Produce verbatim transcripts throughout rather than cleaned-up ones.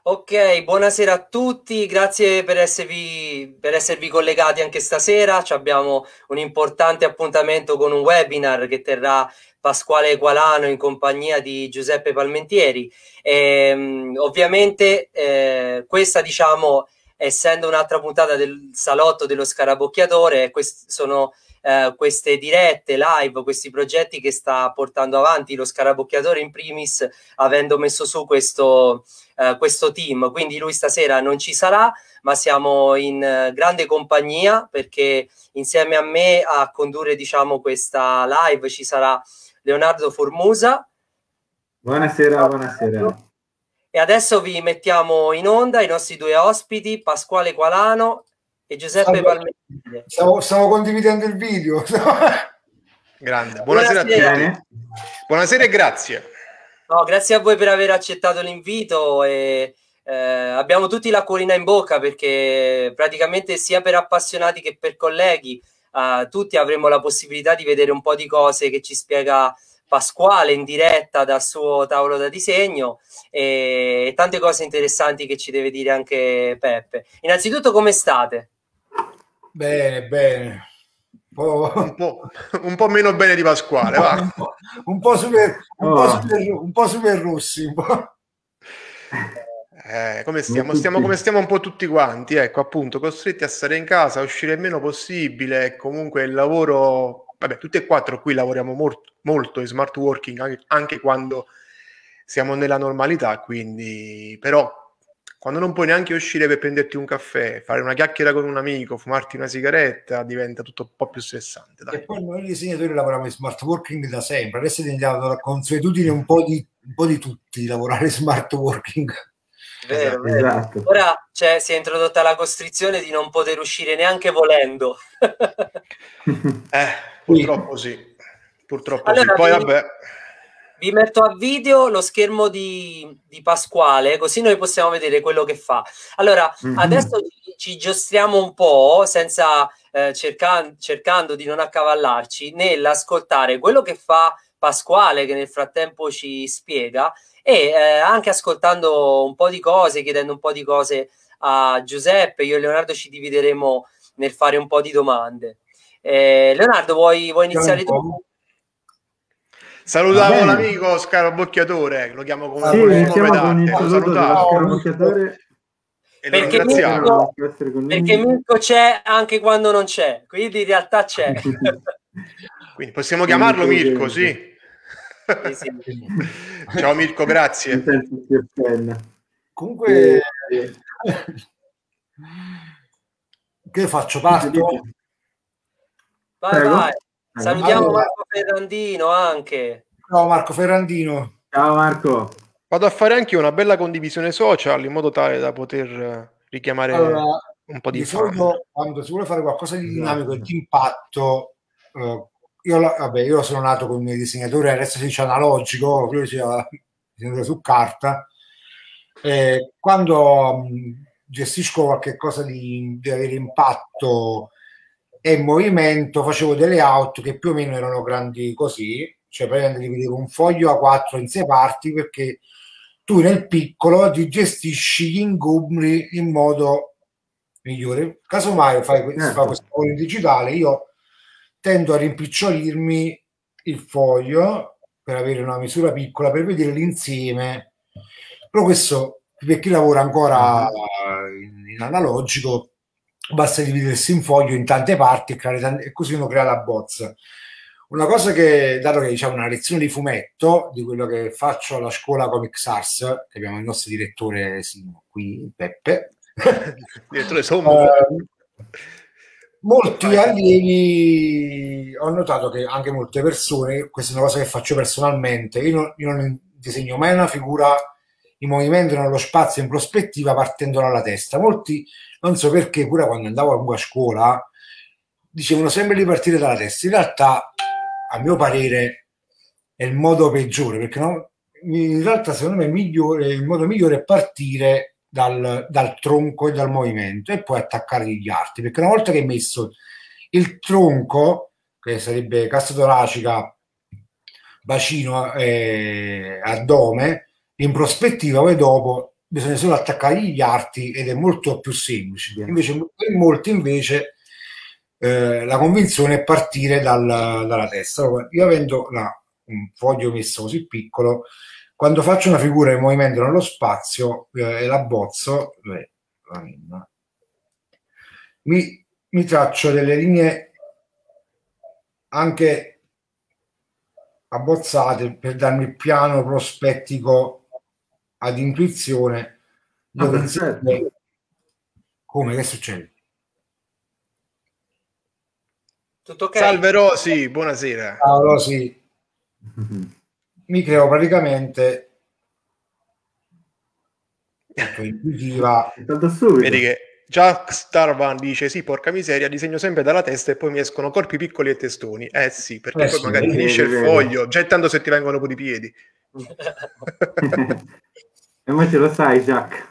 Ok, buonasera a tutti, grazie per esservi, per esservi collegati anche stasera. Ci abbiamo un importante appuntamento con un webinar che terrà Pasquale Qualano in compagnia di Giuseppe Palmentieri. E, ovviamente eh, questa, diciamo, essendo un'altra puntata del salotto dello scarabocchiatore, quest- sono eh, queste dirette live, questi progetti che sta portando avanti lo scarabocchiatore in primis, avendo messo su questo Uh, questo team, quindi lui stasera non ci sarà, ma siamo in uh, grande compagnia perché insieme a me a condurre, diciamo, questa live ci sarà Leonardo Formusa. Buonasera, buonasera. E adesso vi mettiamo in onda i nostri due ospiti, Pasquale Qualano e Giuseppe Palmentieri. Stavo, stavo condividendo il video. Grande, buonasera, buonasera a tutti. Buonasera e grazie. No, grazie a voi per aver accettato l'invito e eh, abbiamo tutti l'acquolina in bocca perché praticamente sia per appassionati che per colleghi eh, tutti avremo la possibilità di vedere un po' di cose che ci spiega Pasquale in diretta dal suo tavolo da disegno e, e tante cose interessanti che ci deve dire anche Peppe. Innanzitutto, come state? Bene, bene. Oh. Un, po', un po' meno bene di Pasquale, va. Un po', un po' super, un oh. po' super, un po' super rossi, un po'. Eh, come stiamo? Stiamo come stiamo un po' tutti quanti, ecco, appunto, costretti a stare in casa, a uscire il meno possibile. Comunque il lavoro, vabbè, tutti e quattro qui lavoriamo molto, molto in smart working, anche, anche quando siamo nella normalità, quindi, però quando non puoi neanche uscire per prenderti un caffè, fare una chiacchiera con un amico, fumarti una sigaretta, diventa tutto un po' più stressante. Dai. E poi noi disegnatori lavoriamo in smart working da sempre, adesso è diventato la consuetudine un po' di, un po' di tutti lavorare in smart working. Vero, vero. Esatto. Ora cioè, si è introdotta la costrizione di non poter uscire neanche volendo. eh, purtroppo sì. Purtroppo allora, sì. Poi vi, vabbè. Vi metto a video lo schermo di, di Pasquale, così noi possiamo vedere quello che fa. Allora, mm-hmm. adesso ci, ci giostriamo un po', senza eh, cerca, cercando di non accavallarci, nell'ascoltare quello che fa Pasquale, che nel frattempo ci spiega, e eh, anche ascoltando un po' di cose, chiedendo un po' di cose a Giuseppe. Io e Leonardo ci divideremo nel fare un po' di domande. Eh, Leonardo, vuoi, vuoi iniziare tu? Salutiamo l'amico scarabocchiatore, lo chiamo come, sì, come nome lo salutiamo. E lo perché Mirko, perché Mirko c'è anche quando non c'è, quindi in realtà c'è. Quindi possiamo chiamarlo Mirko, sì. Sì, sì. Ciao Mirko, grazie. Comunque che faccio? Parto? Vai, Prego. vai. Salutiamo allora. Marco Ferrandino anche. Ciao Marco Ferrandino. Ciao Marco. Vado a fare anche una bella condivisione social in modo tale da poter richiamare allora, un po' di, di solito quando si vuole fare qualcosa di dinamico e di impatto, eh, io, vabbè, io sono nato con i disegnatori, adesso si dice analogico, quello si dice su carta. Eh, quando mh, gestisco qualche cosa di, di avere impatto e movimento, facevo delle out che più o meno erano grandi così, cioè praticamente dividevo un foglio A quattro in sei parti perché tu nel piccolo ti gestisci gli ingombri in modo migliore. Casomai fai, certo. Si fa questo foglio in digitale, io tendo a rimpicciolirmi il foglio per avere una misura piccola, per vedere l'insieme. Però questo, per chi lavora ancora in, in analogico, basta dividersi in foglio in tante parti e, creare tante, e così uno crea la bozza. Una cosa che, dato che diciamo una lezione di fumetto, di quello che faccio alla scuola Comics Arts, che abbiamo il nostro direttore Simo, qui Peppe, direttore Sommo. eh, molti allievi ho notato che anche molte persone, questa è una cosa che faccio personalmente, io non, io non disegno mai una figura in movimento nello spazio in prospettiva partendo dalla testa. Molti, non so perché, pure quando andavo a scuola dicevano sempre di partire dalla testa. In realtà, a mio parere, è il modo peggiore, perché no, in realtà secondo me è migliore, il modo migliore è partire dal, dal tronco e dal movimento e poi attaccare gli arti, perché una volta che hai messo il tronco, che sarebbe cassa toracica, bacino e addome, in prospettiva poi dopo bisogna solo attaccare gli arti ed è molto più semplice. Invece per molti invece eh, la convinzione è partire dal, dalla testa. Io avendo la, un foglio messo così piccolo, quando faccio una figura in movimento nello spazio eh, e la bozzo, beh, mi, mi traccio delle linee anche abbozzate per darmi il piano prospettico ad intuizione, dove Ah, insieme... Come? Che succede? Tutto ok? Salve Rosy, buonasera. Ciao Rosy. Mi creo praticamente intuitiva. Vedi che già Starvan dice sì, porca miseria, disegno sempre dalla testa e poi mi escono corpi piccoli e testoni. Eh sì, perché Eh poi sì, magari vedi, finisce vedi, il vedi. foglio, già intanto se ti vengono pure i piedi. E invece lo sai, Jack.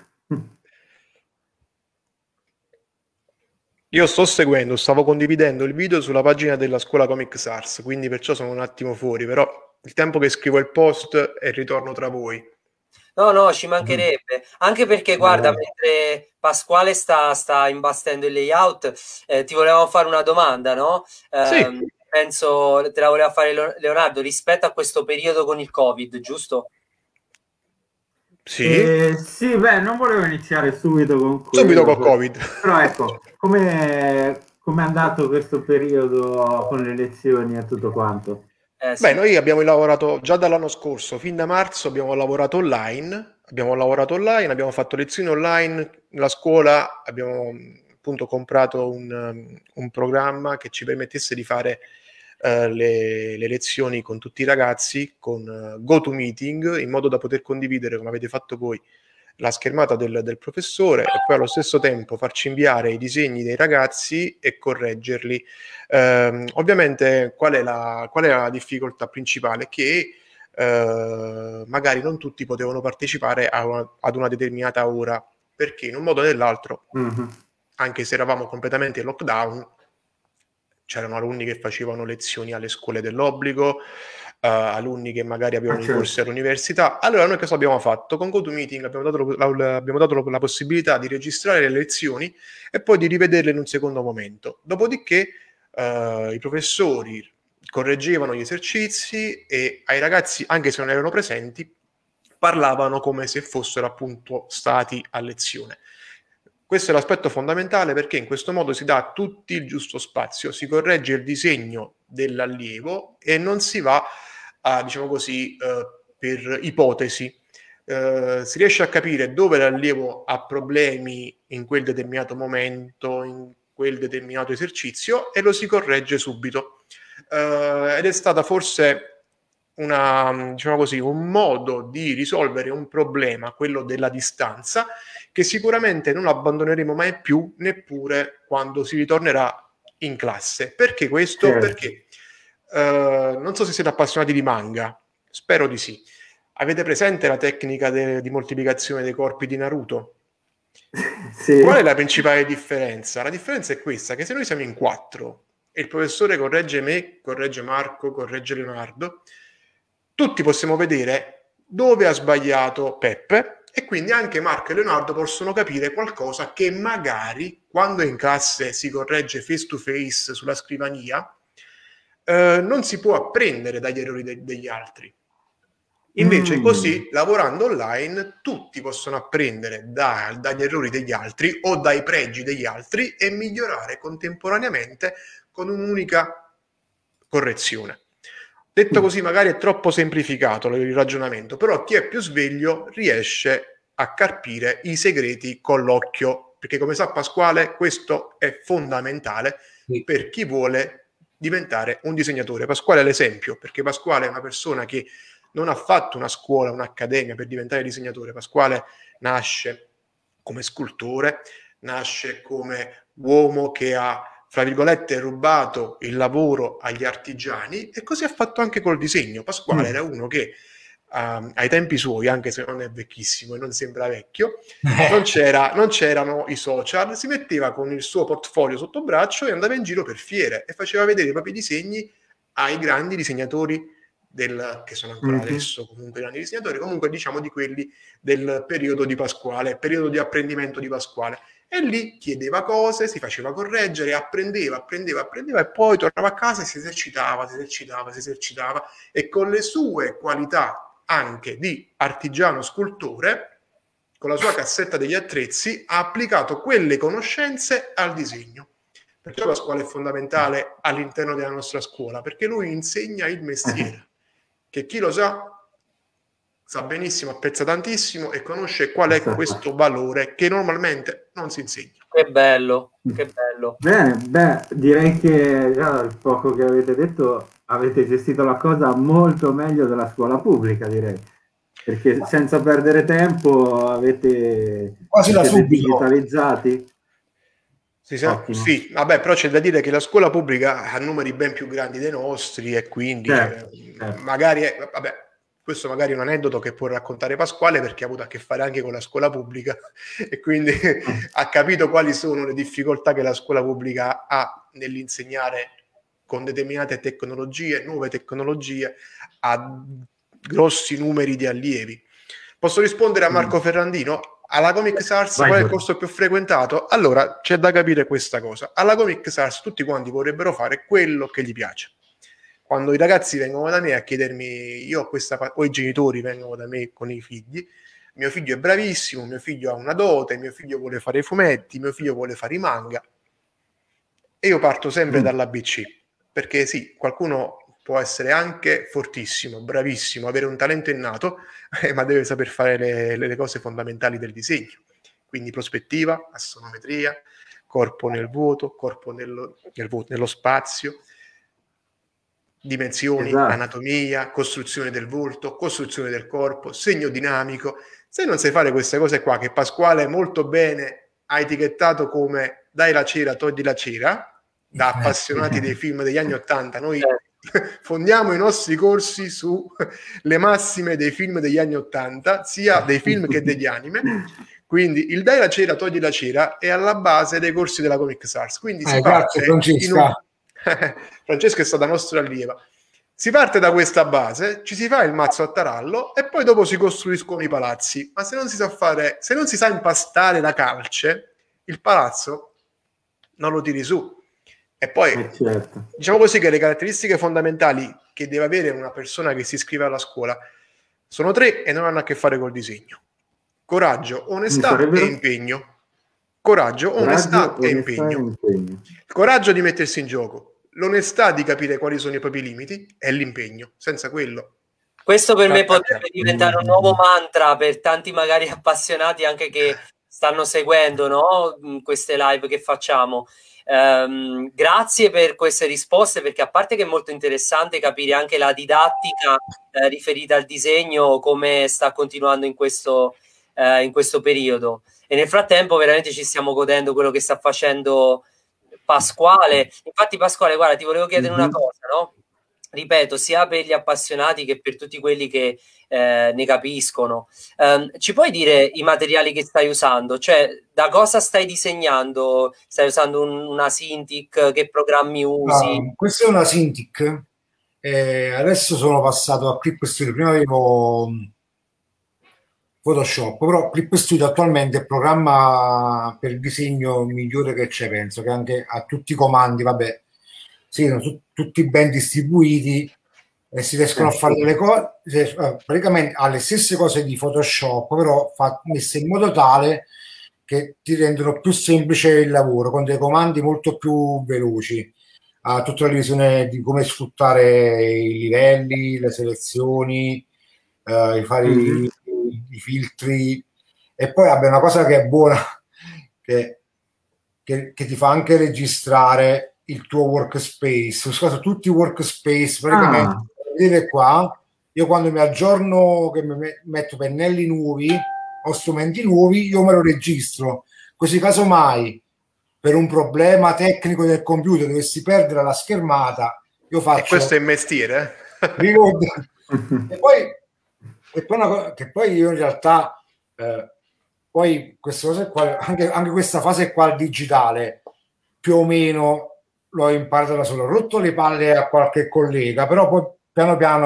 Io sto seguendo, stavo condividendo il video sulla pagina della scuola Comic Sans, quindi perciò sono un attimo fuori, però il tempo che scrivo il post e ritorno tra voi. No, no, ci mancherebbe. Anche perché, guarda, Eh. mentre Pasquale sta, sta imbastendo il layout, eh, ti volevamo fare una domanda, no? Eh, Sì. Penso te la voleva fare Leonardo rispetto a questo periodo con il Covid, giusto? Sì. Eh, sì, beh, non volevo iniziare subito con quello, Subito con Covid. Però ecco, come è andato questo periodo con le lezioni e tutto quanto? Eh, sì. Beh, noi abbiamo lavorato già dall'anno scorso, fin da marzo abbiamo lavorato online, abbiamo lavorato online, abbiamo fatto lezioni online, nella scuola abbiamo appunto comprato un, un programma che ci permettesse di fare uh, le, le lezioni con tutti i ragazzi, con uh, GoToMeeting, in modo da poter condividere, come avete fatto voi, la schermata del, del professore e poi allo stesso tempo farci inviare i disegni dei ragazzi e correggerli. Eh, ovviamente qual è, la, qual è la difficoltà principale? Che eh, magari non tutti potevano partecipare a una, ad una determinata ora, perché in un modo o nell'altro, mm-hmm. anche se eravamo completamente in lockdown, c'erano alunni che facevano lezioni alle scuole dell'obbligo, Uh, alunni che magari avevano ah, certo. i corsi all'università. Allora noi cosa abbiamo fatto? Con GoToMeeting abbiamo dato, la, la, abbiamo dato la possibilità di registrare le lezioni e poi di rivederle in un secondo momento. Dopodiché uh, i professori correggevano gli esercizi e ai ragazzi, anche se non erano presenti, parlavano come se fossero appunto stati a lezione. Questo è l'aspetto fondamentale, perché in questo modo si dà a tutti il giusto spazio, si corregge il disegno dell'allievo e non si va a, diciamo così, eh, per ipotesi. Eh, si riesce a capire dove l'allievo ha problemi in quel determinato momento, in quel determinato esercizio, e lo si corregge subito. Eh, ed è stata forse una, diciamo così, un modo di risolvere un problema, quello della distanza, che sicuramente non abbandoneremo mai più, neppure quando si ritornerà in classe. Perché questo? Certo. Perché uh, non so se siete appassionati di manga, spero di sì. Avete presente la tecnica de- di moltiplicazione dei corpi di Naruto? Sì. Qual è la principale differenza? La differenza è questa, che se noi siamo in quattro e il professore corregge me, corregge Marco, corregge Leonardo, tutti possiamo vedere dove ha sbagliato Peppe, e quindi anche Marco e Leonardo possono capire qualcosa che magari quando in classe si corregge face to face sulla scrivania eh, non si può apprendere dagli errori de- degli altri. Invece mm. così, lavorando online, tutti possono apprendere da, dagli errori degli altri o dai pregi degli altri e migliorare contemporaneamente con un'unica correzione. Detto così magari è troppo semplificato il ragionamento, però chi è più sveglio riesce a carpire i segreti con l'occhio, perché come sa Pasquale questo è fondamentale sì. per chi vuole diventare un disegnatore. Pasquale è l'esempio, perché Pasquale è una persona che non ha fatto una scuola, un'accademia per diventare disegnatore. Pasquale nasce come scultore, nasce come uomo che ha, fra virgolette, rubato il lavoro agli artigiani, e così ha fatto anche col disegno. Pasquale mm. era uno che um, ai tempi suoi, anche se non è vecchissimo e non sembra vecchio, non, c'era, non c'erano i social, si metteva con il suo portfolio sotto braccio e andava in giro per fiere e faceva vedere i propri disegni ai grandi disegnatori del, che sono ancora Mhm. adesso comunque grandi disegnatori, comunque diciamo di quelli del periodo di Pasquale, periodo di apprendimento di Pasquale. E lì chiedeva cose, si faceva correggere, apprendeva, apprendeva, apprendeva e poi tornava a casa e si esercitava, si esercitava, si esercitava e con le sue qualità anche di artigiano scultore, con la sua cassetta degli attrezzi, ha applicato quelle conoscenze al disegno. Perciò Pasquale è fondamentale all'interno della nostra scuola, perché lui insegna il mestiere, che chi lo sa sa benissimo, apprezza tantissimo e conosce qual è questo valore che normalmente non si insegna. Che bello, che bello. Bene, beh, direi che già dal poco che avete detto avete gestito la cosa molto meglio della scuola pubblica, direi, perché senza perdere tempo avete Quasi da siete subito. digitalizzati. Sì, sì, Ottimo. sì, vabbè, però c'è da dire che la scuola pubblica ha numeri ben più grandi dei nostri e quindi Certo, cioè, certo. magari, è- vabbè, questo magari è un aneddoto che può raccontare Pasquale perché ha avuto a che fare anche con la scuola pubblica e quindi ha capito quali sono le difficoltà che la scuola pubblica ha nell'insegnare con determinate tecnologie, nuove tecnologie, a grossi numeri di allievi. Posso rispondere a Marco Ferrandino? Alla Comic Sans Vai, qual è il Giorgio. corso più frequentato? Allora, c'è da capire questa cosa. Alla Comic Sans tutti quanti vorrebbero fare quello che gli piace. Quando i ragazzi vengono da me a chiedermi, io ho questa, pa- o i genitori vengono da me con i figli, mio figlio è bravissimo, mio figlio ha una dote, mio figlio vuole fare i fumetti, mio figlio vuole fare i manga, e io parto sempre Mm. dall'A B C, perché sì, qualcuno può essere anche fortissimo, bravissimo, avere un talento innato, eh, ma deve saper fare le, le cose fondamentali del disegno, quindi prospettiva, assonometria, corpo nel vuoto, corpo nello, nel vuoto, nello spazio, dimensioni, Esatto. anatomia, costruzione del volto, costruzione del corpo, segno dinamico. Se non sai fare queste cose qua, che Pasquale molto bene ha etichettato come dai la cera, togli la cera, da appassionati dei film degli anni Ottanta, noi fondiamo i nostri corsi sulle massime dei film degli anni Ottanta, sia dei film che degli anime. Quindi il dai la cera, togli la cera è alla base dei corsi della Comic Sans. Quindi si Eh, grazie, parte Francesca. in un... Francesca è stata nostra allieva. Si parte da questa base, ci si fa il mazzo a tarallo e poi dopo si costruiscono i palazzi. Ma se non si sa fare, se non si sa impastare la calce, il palazzo non lo tiri su. E poi, Eh, certo. diciamo così, che le caratteristiche fondamentali che deve avere una persona che si iscrive alla scuola sono tre e non hanno a che fare col disegno: coraggio, onestà sarebbero? e impegno. Coraggio, onestà Coraggio, e onestà impegno. e impegno. Il coraggio di mettersi in gioco, l'onestà di capire quali sono i propri limiti e l'impegno. Senza quello Questo per me Certo. potrebbe diventare un nuovo mantra per tanti magari appassionati anche che stanno seguendo, no? Queste live che facciamo. Um, grazie per queste risposte, perché a parte che è molto interessante capire anche la didattica eh, riferita al disegno, come sta continuando in questo, eh, in questo periodo, e nel frattempo veramente ci stiamo godendo quello che sta facendo Pasquale. Infatti Pasquale, guarda, ti volevo chiedere Mm-hmm. una cosa, no? Ripeto, sia per gli appassionati che per tutti quelli che eh, ne capiscono. Um, ci puoi dire i materiali che stai usando? Cioè, da cosa stai disegnando? Stai usando un, una Cintiq? Che programmi usi? Uh, questa è una Cintiq. Eh, adesso sono passato a Clip Studio. Prima avevo Photoshop, però Clip Studio attualmente è il programma per il disegno migliore che c'è, penso, che anche ha tutti i comandi, vabbè, sì, sono tu, tutti ben distribuiti e si riescono a fare delle cose, praticamente ha le stesse cose di Photoshop, però fa, messe in modo tale che ti rendono più semplice il lavoro, con dei comandi molto più veloci. Ha tutta la visione di come sfruttare i livelli, le selezioni, uh, i fare mm-hmm. i, i filtri, e poi abbia una cosa che è buona, che, che, che ti fa anche registrare il tuo workspace. Scusa, tutti i workspace praticamente. Ah. Vedete qua, io quando mi aggiorno, che mi metto pennelli nuovi o strumenti nuovi, io me lo registro, così casomai per un problema tecnico del computer dovessi perdere la schermata, io faccio... E questo è il mestiere, eh? Reload. e, poi, e poi, una, che poi io in realtà eh, poi queste cose qua, anche, anche questa fase qua digitale più o meno l'ho imparata da solo, ho rotto le palle a qualche collega, però poi piano piano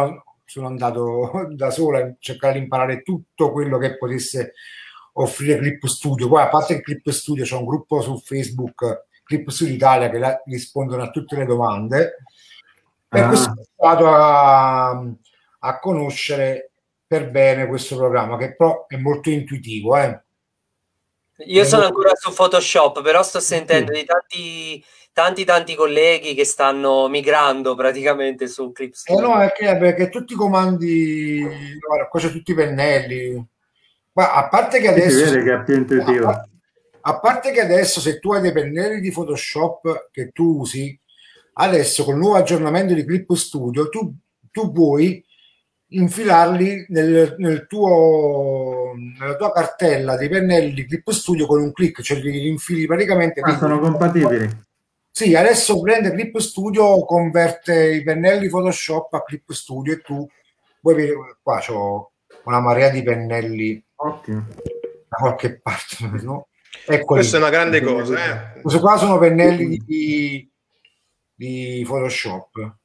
sono andato da sola a cercare di imparare tutto quello che potesse offrire Clip Studio. Poi, a parte che Clip Studio, c'è un gruppo su Facebook, Clip Studio Italia, che la, rispondono a tutte le domande. E ah. questo è stato a, a conoscere per bene questo programma, che però è molto intuitivo. Eh. Io è sono molto... ancora su Photoshop, però sto sentendo sì. di tanti, tanti, tanti colleghi che stanno migrando praticamente su Clip Studio. Eh no, è che, perché tutti i comandi, guarda, qua c'è tutti i pennelli. Ma a parte che adesso... Si vede che è più intuitivo. A, a parte che adesso, se tu hai dei pennelli di Photoshop che tu usi, adesso con il nuovo aggiornamento di Clip Studio, tu, tu puoi infilarli nel, nel tuo, nella tua cartella dei pennelli di Clip Studio con un click, cioè li infili praticamente. Ah, sono compatibili? Sì, adesso prende Clip Studio, converte i pennelli Photoshop a Clip Studio e tu puoi vedere, qua c'ho una marea di pennelli. Ottimo. Da qualche parte, no? Questa è una grande cosa. Eh? Questi qua sono pennelli di, di Photoshop.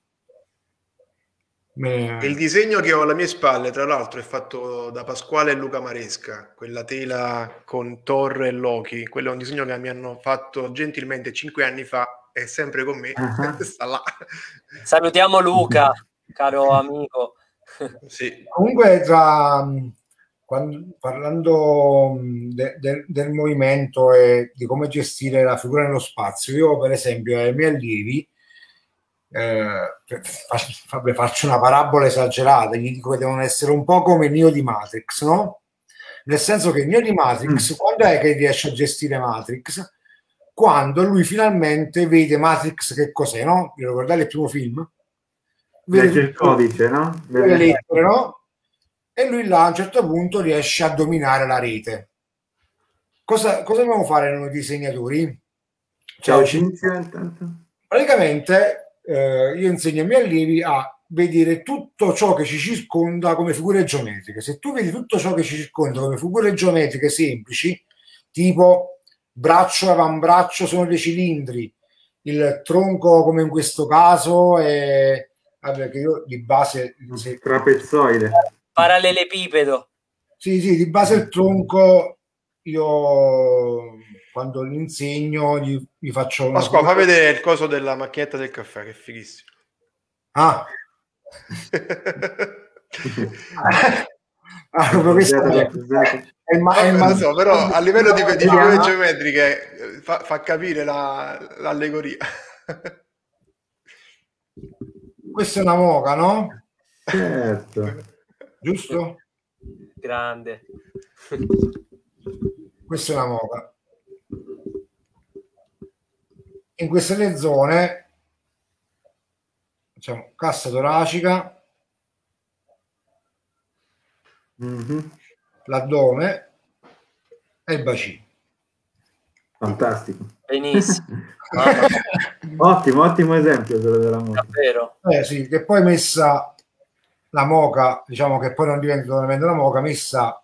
Il disegno che ho alle mie spalle, tra l'altro, è fatto da Pasquale e Luca Maresca, quella tela con Thor e Loki. Quello è un disegno che mi hanno fatto gentilmente cinque anni fa, è sempre con me. Uh-huh. Sta là. Salutiamo Luca, caro amico. Sì. Comunque, tra, quando, parlando de, de, del movimento e di come gestire la figura nello spazio, io per esempio ai miei allievi Eh, vabbè, faccio una parabola esagerata, gli dico che devono essere un po' come Neo di Matrix, no? Nel senso che Neo di Matrix, mm. quando è che riesce a gestire Matrix? Quando lui finalmente vede Matrix che cos'è, no? Vi ricordate il primo film? Vede il codice, no? Vede le lettere, no? E lui là a un certo punto riesce a dominare la rete. Cosa, cosa dobbiamo fare noi disegnatori? Ciao Cinzia, intanto. Praticamente Eh, io insegno ai miei allievi a vedere tutto ciò che ci circonda come figure geometriche. Se tu vedi tutto ciò che ci circonda come figure geometriche semplici, tipo braccio e avambraccio sono dei cilindri, il tronco come in questo caso è vabbè, che io di base se... trapezzoide, parallelepipedo. Sì, sì, di base il tronco io quando li insegno gli, gli faccio una Pasqua, fa vedere il coso della macchinetta del caffè, che è fighissimo. Ah, ah proprio questo è, è, ma, è ma... so, però a livello di, di figure geometriche fa, fa capire la, l'allegoria. Questa è una moca, no? Certo. Giusto? Grande. Questa è una moca. In queste tre zone facciamo cassa toracica, mm-hmm. l'addome e il bacino. Fantastico. Benissimo. ottimo, ottimo esempio quello della moca. Davvero. Eh sì, che poi messa la moca, diciamo che poi non diventa totalmente una moca, messa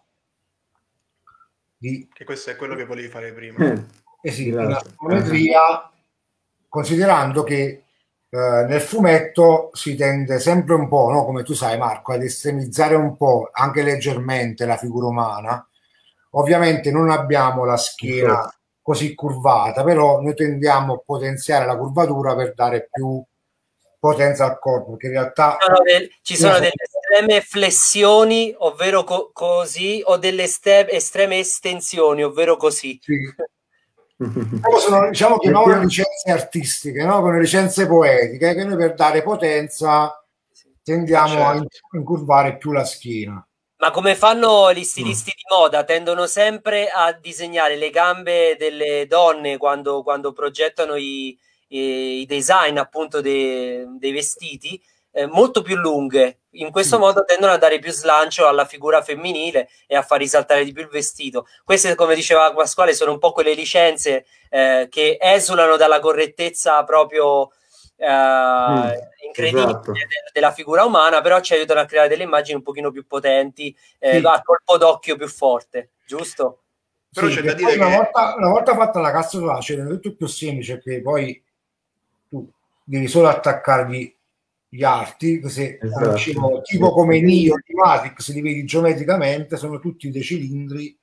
di... Che questo è quello che volevi fare prima. Eh, eh sì, la geometria, considerando che eh, nel fumetto si tende sempre un po', no? Come tu sai Marco, ad estremizzare un po', anche leggermente, la figura umana. Ovviamente non abbiamo la schiena sì. così curvata, però noi tendiamo a potenziare la curvatura per dare più potenza al corpo, perché in realtà... Ci sono, del, ci sono delle estreme flessioni, ovvero co- così, o delle este- estreme estensioni, ovvero così. Sì. Sono, diciamo che non le licenze artistiche, no? Con le licenze poetiche, che noi per dare potenza tendiamo certo. a incurvare più la schiena. Ma come fanno gli stilisti mm. di moda? Tendono sempre a disegnare le gambe delle donne quando, quando progettano i, i, i design appunto dei, dei vestiti eh, molto più lunghe. In questo sì. modo tendono a dare più slancio alla figura femminile e a far risaltare di più il vestito. Queste, come diceva Pasquale, sono un po' quelle licenze eh, che esulano dalla correttezza proprio eh, mm, incredibile esatto. de- della figura umana, però ci aiutano a creare delle immagini un pochino più potenti, eh, sì. a colpo d'occhio più forte, giusto? Però sì, c'è da dire che... una, volta, una volta fatta la cassa torace è tutto più semplice, che poi tu devi solo attaccargli gli arti, se Esatto. dicevo, tipo come Neo di Matrix, li vedi geometricamente, sono tutti dei cilindri.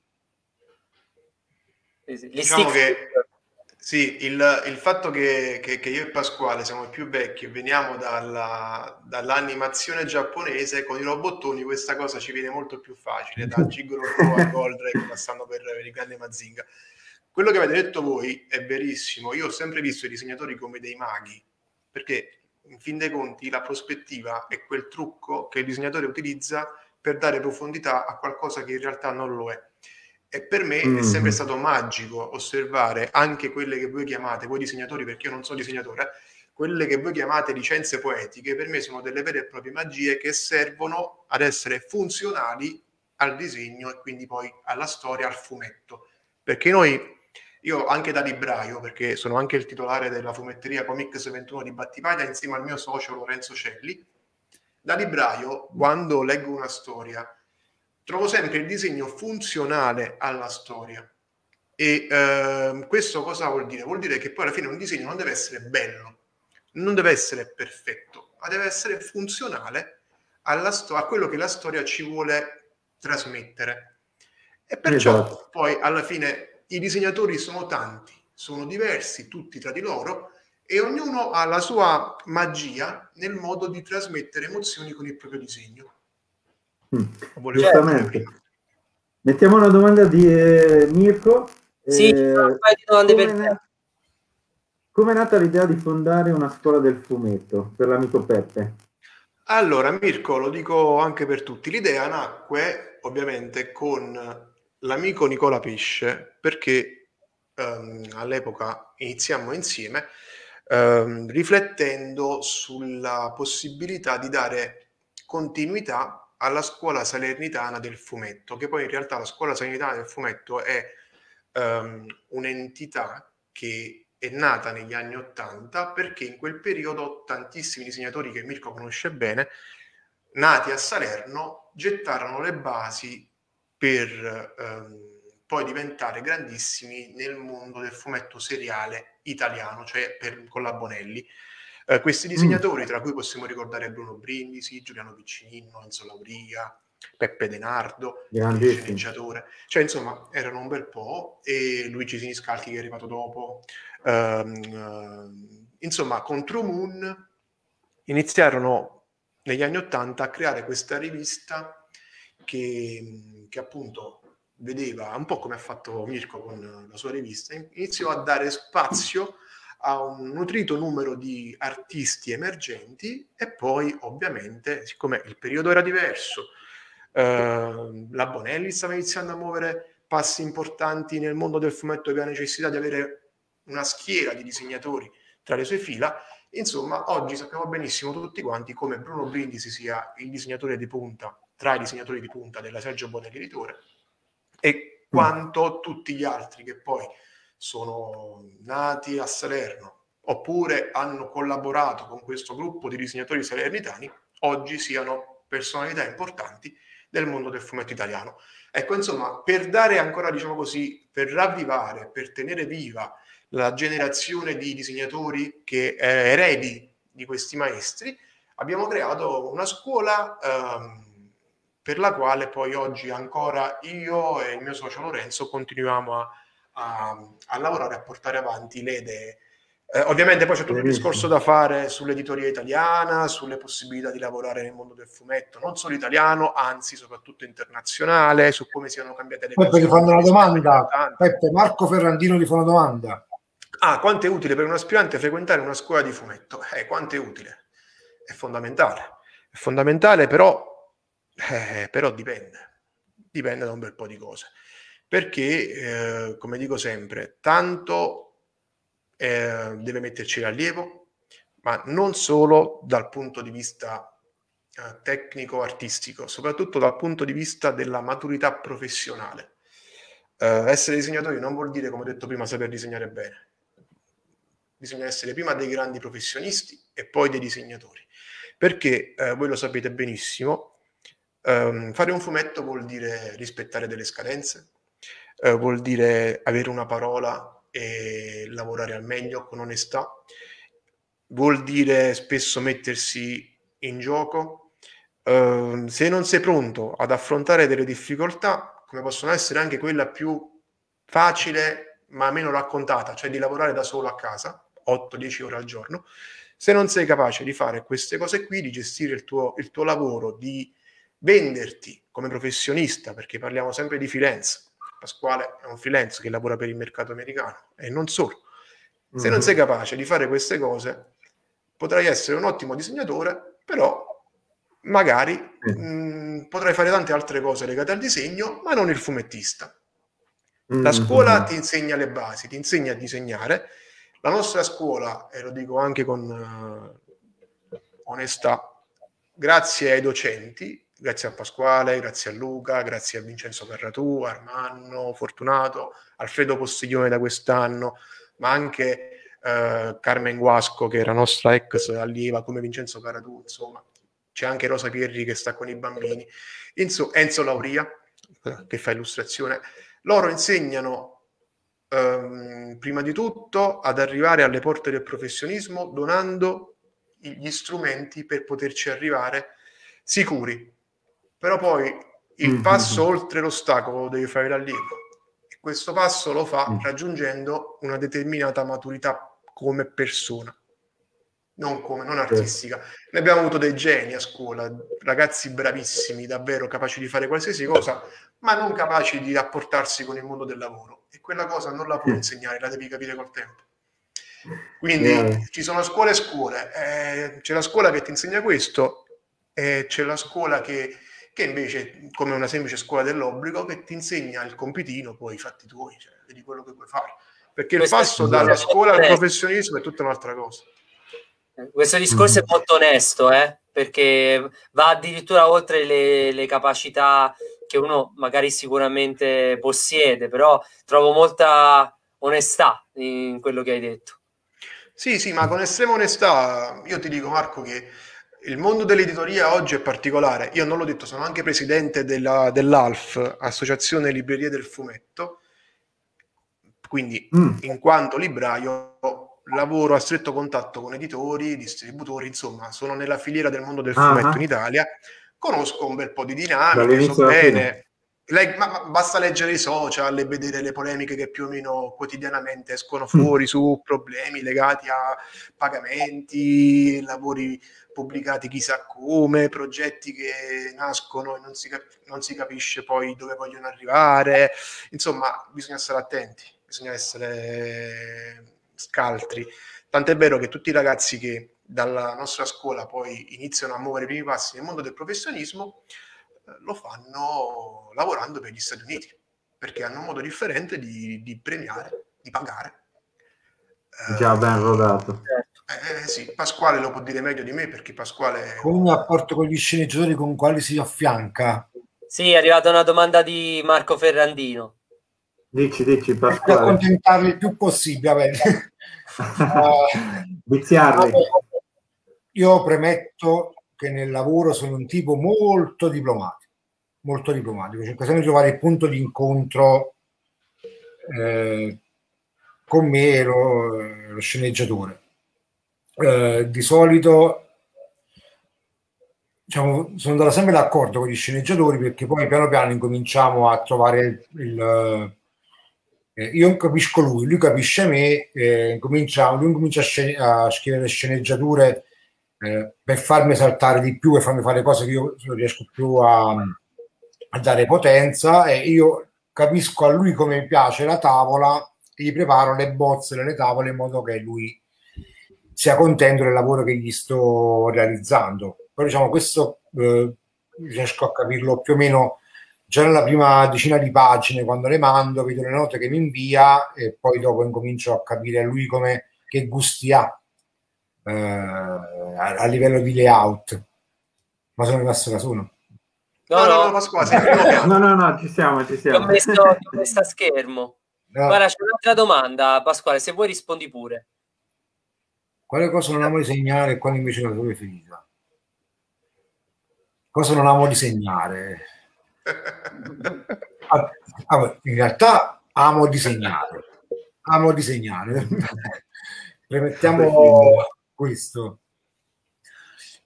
Sì, sì. Gli Diciamo stick che figure. sì, il, il fatto che, che- che io e Pasquale siamo i più vecchi e veniamo dalla- dall'animazione giapponese, con i robottoni questa cosa ci viene molto più facile, da Gigolo Joe a Goldrake, passando per, per il grande Mazinga. Quello che avete detto voi è verissimo. Io ho sempre visto i disegnatori come dei maghi, perché in fin dei conti la prospettiva è quel trucco che il disegnatore utilizza per dare profondità a qualcosa che in realtà non lo è. E per me è sempre Mhm. stato magico osservare anche quelle che voi chiamate, voi disegnatori, perché io non sono disegnatore, quelle che voi chiamate licenze poetiche, per me sono delle vere e proprie magie che servono ad essere funzionali al disegno e quindi poi alla storia, al fumetto. Perché noi, io anche da libraio, perché sono anche il titolare della fumetteria Comics ventuno di Battipaglia insieme al mio socio Lorenzo Celli, da libraio, quando leggo una storia, trovo sempre il disegno funzionale alla storia. E eh, questo cosa vuol dire? Vuol dire che poi alla fine un disegno non deve essere bello, non deve essere perfetto, ma deve essere funzionale alla sto- a quello che la storia ci vuole trasmettere. E perciò Esatto. poi alla fine i disegnatori sono tanti, sono diversi tutti tra di loro e ognuno ha la sua magia nel modo di trasmettere emozioni con il proprio disegno. Mm. Volevo Certo. aggiungere Giustamente. prima. Mettiamo una domanda di eh, Mirko. Sì, ci sono un Eh, paio di domande come per te. ne- come è nata l'idea di fondare una scuola del fumetto per l'amico Peppe? Allora, Mirko, lo dico anche per tutti, l'idea nacque ovviamente con l'amico Nicola Pesce, perché ehm, all'epoca iniziammo insieme ehm, riflettendo sulla possibilità di dare continuità alla scuola salernitana del fumetto, che poi in realtà la scuola salernitana del fumetto è ehm, un'entità che è nata negli anni Ottanta perché in quel periodo tantissimi disegnatori che Mirko conosce bene, nati a Salerno, gettarono le basi per ehm, poi diventare grandissimi nel mondo del fumetto seriale italiano, cioè per, con la Bonelli. Eh, questi Mm. disegnatori, tra cui possiamo ricordare Bruno Brindisi, Giuliano Piccinino, Enzo Lauria, Peppe De Nardo, che è Grandissimo. sceneggiatore, cioè insomma erano un bel po', e Luigi Siniscalchi che è arrivato dopo, ehm, insomma con True Moon iniziarono negli anni Ottanta a creare questa rivista che, che appunto vedeva, un po' come ha fatto Mirko con la sua rivista, iniziò a dare spazio a un nutrito numero di artisti emergenti e poi ovviamente, siccome il periodo era diverso, eh, la Bonelli stava iniziando a muovere passi importanti nel mondo del fumetto e aveva necessità di avere una schiera di disegnatori tra le sue fila, insomma oggi sappiamo benissimo tutti quanti come Bruno Brindisi sia il disegnatore di punta, tra i disegnatori di punta della Sergio Bonelli Editore, e quanto tutti gli altri che poi sono nati a Salerno oppure hanno collaborato con questo gruppo di disegnatori salernitani oggi siano personalità importanti del mondo del fumetto italiano. Ecco, insomma, per dare ancora, diciamo così, per ravvivare, per tenere viva la generazione di disegnatori che è eredi di questi maestri, abbiamo creato una scuola ehm, per la quale poi oggi ancora io e il mio socio Lorenzo continuiamo a, a, a lavorare, a portare avanti le idee. Eh, ovviamente poi c'è tutto il discorso da fare sull'editoria italiana, sulle possibilità di lavorare nel mondo del fumetto, non solo italiano, anzi soprattutto internazionale, su come siano cambiate le Peppe cose ti fanno una rispetto agli domanda. ottanta. Peppe, Marco Ferrandino ti fa una domanda. Ah, quanto è utile per un aspirante frequentare una scuola di fumetto? Eh, quanto è utile? È fondamentale. È fondamentale, però, eh, però dipende. Dipende da un bel po' di cose. Perché, eh, come dico sempre, tanto eh, deve metterci l'allievo, ma non solo dal punto di vista eh, tecnico-artistico, soprattutto dal punto di vista della maturità professionale. Eh, essere disegnatori non vuol dire, come ho detto prima, saper disegnare bene. Bisogna essere prima dei grandi professionisti e poi dei disegnatori. Perché, eh, voi lo sapete benissimo, ehm, fare un fumetto vuol dire rispettare delle scadenze, eh, vuol dire avere una parola e lavorare al meglio con onestà, vuol dire spesso mettersi in gioco, uh, se non sei pronto ad affrontare delle difficoltà, come possono essere anche quella più facile ma meno raccontata, cioè di lavorare da solo a casa, otto dieci ore al giorno, se non sei capace di fare queste cose qui, di gestire il tuo, il tuo lavoro, di venderti come professionista, perché parliamo sempre di freelance, Pasquale è un freelance che lavora per il mercato americano e non solo, se non sei capace di fare queste cose potrai essere un ottimo disegnatore, però magari mh, potrai fare tante altre cose legate al disegno, ma non il fumettista. La scuola ti insegna le basi, ti insegna a disegnare. La nostra scuola, e lo dico anche con uh, onestà, grazie ai docenti, grazie a Pasquale, grazie a Luca, grazie a Vincenzo Carratù, Armanno, Fortunato, Alfredo Postiglione da quest'anno, ma anche uh, Carmen Guasco, che era nostra ex allieva come Vincenzo Carratù, insomma, c'è anche Rosa Pierri che sta con i bambini, Enzo, Enzo Lauria, che fa illustrazione. Loro insegnano ehm, prima di tutto ad arrivare alle porte del professionismo donando gli strumenti per poterci arrivare sicuri. Però poi il mm-hmm. passo oltre l'ostacolo lo devi fare l'allievo. E questo passo lo fa raggiungendo una determinata maturità come persona, non come non artistica. Ne abbiamo avuto dei geni a scuola, ragazzi bravissimi, davvero capaci di fare qualsiasi cosa, ma non capaci di rapportarsi con il mondo del lavoro, e quella cosa non la puoi insegnare, la devi capire col tempo. Quindi yeah. ci sono scuole e scuole, eh, c'è la scuola che ti insegna questo e c'è la scuola che, che invece, come una semplice scuola dell'obbligo, che ti insegna il compitino, poi i fatti tuoi, cioè vedi quello che puoi fare, perché il passo dalla scuola al professionismo è tutta un'altra cosa. Questo discorso mm. è molto onesto, eh? Perché va addirittura oltre le, le capacità che uno magari sicuramente possiede, però trovo molta onestà in quello che hai detto. Sì, sì, ma con estrema onestà io ti dico, Marco, che il mondo dell'editoria oggi è particolare. Io non l'ho detto, sono anche presidente della, dell'A L F, Associazione Librerie del Fumetto, quindi mm. in quanto libraio lavoro a stretto contatto con editori, distributori, insomma, sono nella filiera del mondo del fumetto uh-huh. in Italia, conosco un bel po' di dinamiche, so bene, Le- ma, ma basta leggere i social e vedere le polemiche che più o meno quotidianamente escono fuori mm. su problemi legati a pagamenti, lavori pubblicati chissà come, progetti che nascono e non si, cap- non si capisce poi dove vogliono arrivare, insomma, bisogna stare attenti, bisogna essere scaltri, tant'è vero che tutti i ragazzi che dalla nostra scuola poi iniziano a muovere i primi passi nel mondo del professionismo eh, lo fanno lavorando per gli Stati Uniti, perché hanno un modo differente di, di premiare, di pagare. Già ben rodato. Eh, eh, sì, Pasquale lo può dire meglio di me, perché Pasquale... Come un rapporto con gli sceneggiatori con quali si affianca? Sì, è arrivata una domanda di Marco Ferrandino. Dici, dici, Pasquale. Per accontentarli il più possibile. uh, Viziarli. Io premetto che nel lavoro sono un tipo molto diplomatico, molto diplomatico, cerco sempre di trovare il punto di incontro eh, con me, lo, lo sceneggiatore. Eh, di solito diciamo, sono andato sempre d'accordo con gli sceneggiatori, perché poi piano piano incominciamo a trovare il... Eh, io capisco lui, lui capisce me, eh, cominciamo, lui comincia a, scen- a scrivere sceneggiature eh, per farmi saltare di più e farmi fare cose che io non riesco più a, a dare potenza, e io capisco a lui come mi piace la tavola e gli preparo le bozze delle tavole in modo che lui sia contento del lavoro che gli sto realizzando. Però diciamo questo eh, riesco a capirlo più o meno già nella prima decina di pagine, quando le mando, vedo le note che mi invia e poi dopo incomincio a capire lui come, che gusti ha eh, a, a livello di layout. Ma sono rimasto da solo. No, no, no, Pasquale, no, no, no, ci siamo, ci siamo. Ho messo, ho messo a schermo. No. Guarda, c'è un'altra domanda, Pasquale, se vuoi rispondi pure. Quale cosa non amo disegnare e quale invece è la tua preferita? Cosa non amo disegnare? Ah, in realtà amo disegnare, amo disegnare. Premettiamo questo.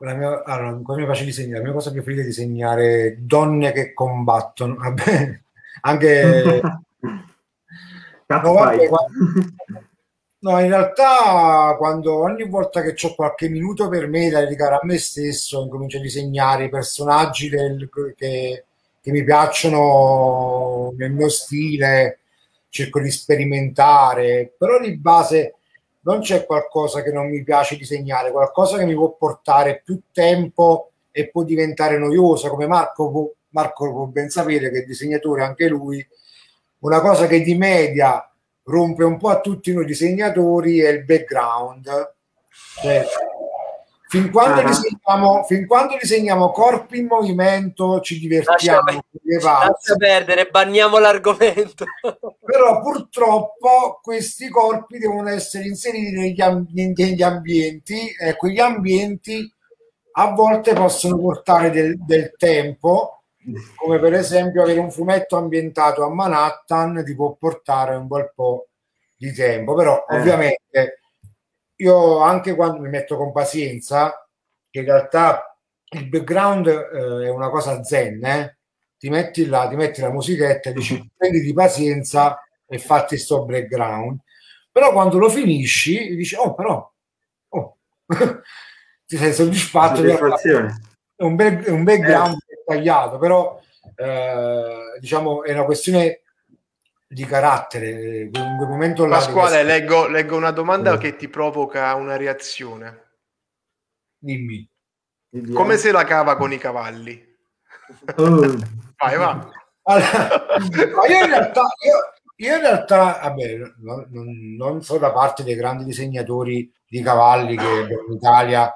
La mia, allora, cosa mi piace disegnare? La mia cosa preferita è disegnare donne che combattono. Vabbè, anche no, vabbè, quando, no, in realtà quando ogni volta che ho qualche minuto per me da dedicare a me stesso, incomincio a disegnare i personaggi del, che, che mi piacciono nel mio stile, cerco di sperimentare, però di base non c'è qualcosa che non mi piace disegnare, qualcosa che mi può portare più tempo e può diventare noiosa, come Marco può, Marco può ben sapere che è disegnatore anche lui. Una cosa che di media rompe un po' a tutti noi disegnatori è il background. Cioè, fin quando, uh-huh. disegniamo, fin quando disegniamo corpi in movimento ci divertiamo. Lascia, lascia perdere, banniamo l'argomento. Però purtroppo questi corpi devono essere inseriti negli, ambienti, negli ambienti e eh, quegli ambienti a volte possono portare del, del tempo, come per esempio avere un fumetto ambientato a Manhattan ti può portare un bel po' di tempo, però eh. ovviamente io anche quando mi metto con pazienza, che in realtà il background eh, è una cosa zen, eh? ti metti là, ti metti la musichetta e dici prenditi pazienza e fatti sto background, però quando lo finisci dici oh però oh, ti sei soddisfatto, è un, be- un background eh. dettagliato, però eh, diciamo è una questione di carattere. In quel momento là Pasquale, leggo, leggo una domanda eh. che ti provoca una reazione. Dimmi. Come se la cava con i cavalli? Oh. Vai, va. Allora, io in realtà, io, io in realtà vabbè, non, non, non sono da parte dei grandi disegnatori di cavalli che abbiamo in Italia,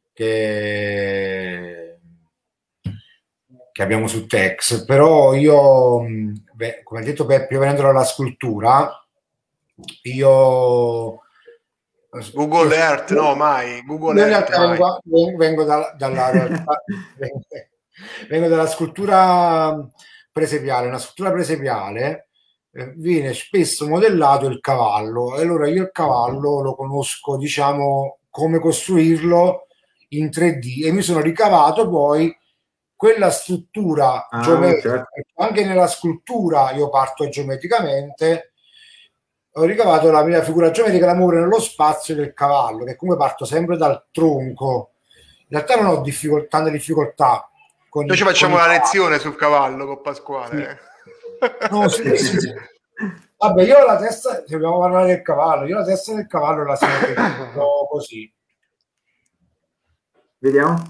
che, che abbiamo su Tex, però io, beh, come ha detto Peppe, io venendo dalla scultura, io Google io, Earth, io, no mai Google Earth, vengo, mai. vengo da, dalla realtà, vengo dalla scultura presepiale. Una scultura presepiale eh, viene spesso modellato il cavallo, e allora io il cavallo lo conosco, diciamo, come costruirlo in tre D, e mi sono ricavato poi quella struttura ah, geometrica, certo. Anche nella scultura io parto geometricamente, ho ricavato la mia figura geometrica da muovere nello spazio del cavallo, che comunque parto sempre dal tronco. In realtà non ho difficoltà, tante difficoltà. Con Noi ci facciamo la lezione sul cavallo con Pasquale. Sì. No, sì, sì, sì. Vabbè, io la testa, se dobbiamo parlare del cavallo, io la testa del cavallo la sento così. Vediamo.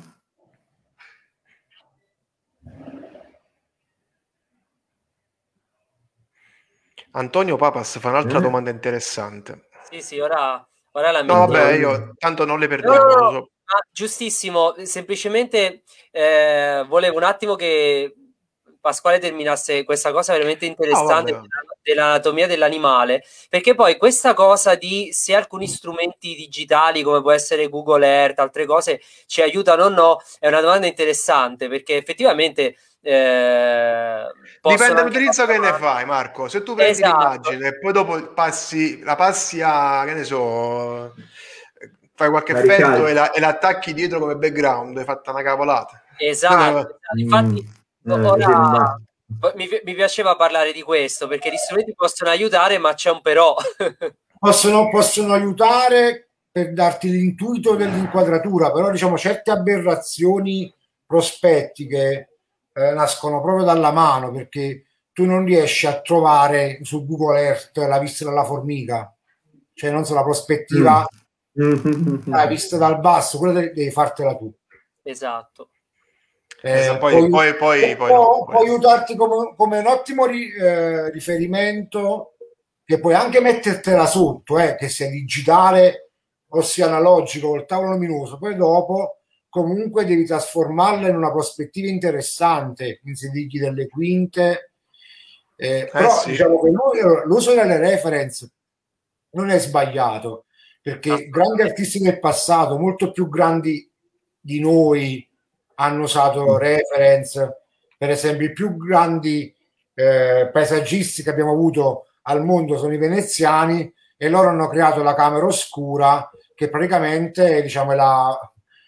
Antonio Papas fa un'altra eh. domanda interessante. Sì, sì, ora, ora la No, vabbè, io tanto non le perdiamo. No, no, no. So. Ah, giustissimo, semplicemente eh, volevo un attimo che Pasquale terminasse questa cosa veramente interessante oh, dell'anatomia dell'animale, perché poi questa cosa di se alcuni strumenti digitali come può essere Google Earth, altre cose ci aiutano o no, è una domanda interessante, perché effettivamente eh, dipende dall'utilizzo che ne fai, Marco. Se tu prendi esatto. l'immagine e poi dopo passi la passi a, che ne so, fai qualche la effetto e, la, e l'attacchi dietro come background, hai fatto una cavolata. Esatto, esatto. Infatti mm. ora mi, mi piaceva parlare di questo, perché gli strumenti possono aiutare, ma c'è un però. possono, possono aiutare per darti l'intuito dell'inquadratura, però diciamo certe aberrazioni prospettiche eh, nascono proprio dalla mano, perché tu non riesci a trovare su Google Earth la vista della formica, cioè non so, la prospettiva mm. la vista dal basso, quello devi, devi fartela tu. Esatto. Eh, poi, poi, poi, può, poi, no, può aiutarti come, come un ottimo ri, eh, riferimento, che puoi anche mettertela sotto, eh, che sia digitale o sia analogico col tavolo luminoso, poi dopo comunque devi trasformarla in una prospettiva interessante, inserirgli delle quinte, eh, eh, però sì. Diciamo che l'uso delle reference non è sbagliato, perché ah. grandi artisti del passato, molto più grandi di noi, hanno usato reference. Per esempio i più grandi eh, paesaggisti che abbiamo avuto al mondo sono i veneziani, e loro hanno creato la camera oscura, che praticamente diciamo è la,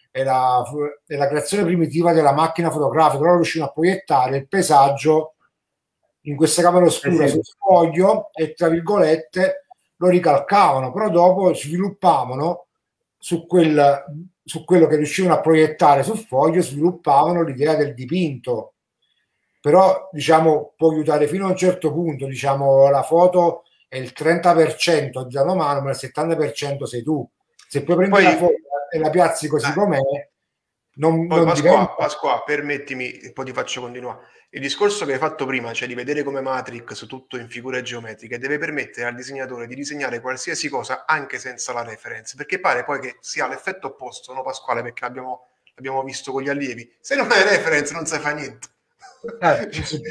è la, è la creazione primitiva della macchina fotografica. Loro riuscivano a proiettare il paesaggio in questa camera oscura Eh sì. sul foglio e, tra virgolette, lo ricalcavano, però dopo sviluppavano su, quel, su quello che riuscivano a proiettare sul foglio, sviluppavano l'idea del dipinto. Però, diciamo, può aiutare fino a un certo punto. Diciamo, la foto è il trenta per cento di una mano, ma il settanta per cento sei tu. Se poi prendi Poi, la foto e la piazzi così eh, com'è, non, poi non Pasqua, diventa... Pasqua, permettimi, e poi ti faccio continuare. Il discorso che hai fatto prima, cioè di vedere come Matrix tutto in figure geometriche, deve permettere al disegnatore di disegnare qualsiasi cosa anche senza la reference, perché pare poi che sia l'effetto opposto, no Pasquale? Perché l'abbiamo, l'abbiamo visto con gli allievi. Se non hai reference non sai fare niente. Eh, sì.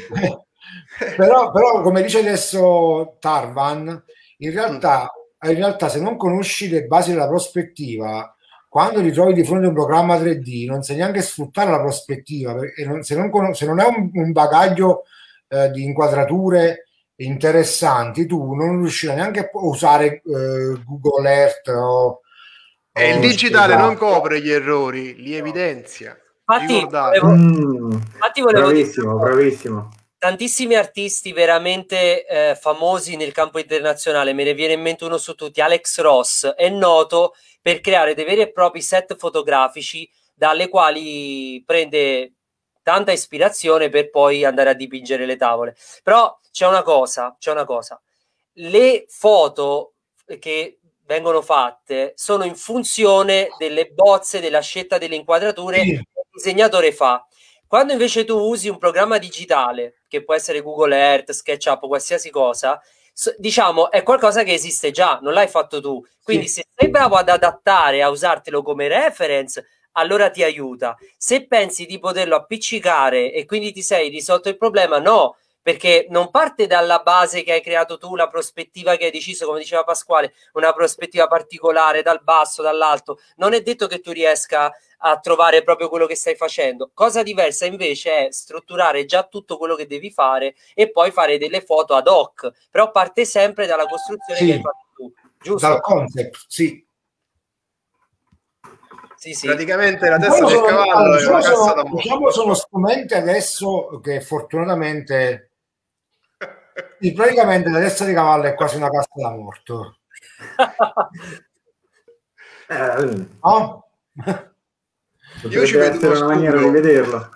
però, però, come dice adesso Tarvan, in realtà, in realtà se non conosci le basi della prospettiva, quando ti trovi di fronte a un programma tre D non sai neanche sfruttare la prospettiva, perché non, se, non con, se non hai un, un bagaglio eh, di inquadrature interessanti, tu non riuscirai neanche a usare eh, Google Earth o, E il o digitale non esatto. copre gli errori, li evidenzia. Infatti, Ricordate. volevo, Mm, infatti volevo dire, bravissimo, bravissimo. tantissimi artisti veramente eh, famosi nel campo internazionale, me ne viene in mente uno su tutti, Alex Ross, è noto per creare dei veri e propri set fotografici dalle quali prende tanta ispirazione per poi andare a dipingere le tavole. Però c'è una cosa, c'è una cosa. Le foto che vengono fatte sono in funzione delle bozze, della scelta delle inquadrature Sì. che il disegnatore fa. Quando invece tu usi un programma digitale, che può essere Google Earth, SketchUp, qualsiasi cosa, diciamo è qualcosa che esiste già, non l'hai fatto tu. Quindi Sì. se sei bravo ad adattare, a usartelo come reference, allora ti aiuta. Se pensi di poterlo appiccicare e quindi ti sei risolto il problema, no, perché non parte dalla base che hai creato tu, la prospettiva che hai deciso, come diceva Pasquale, una prospettiva particolare dal basso, dall'alto. Non è detto che tu riesca a trovare proprio quello che stai facendo. Cosa diversa invece è strutturare già tutto quello che devi fare e poi fare delle foto ad hoc, però parte sempre dalla costruzione Sì. che hai fatto tu, giusto? Dal concept, sì. Sì, sì. Praticamente la Diciamo testa del sono, cavallo allora, è una diciamo sono, cassata a diciamo sono strumenti adesso che fortunatamente sì, praticamente la testa di cavallo è quasi una cassa da morto. Eh, No? Io ci potrebbe vedo essere uno una maniera di scudo. vederlo.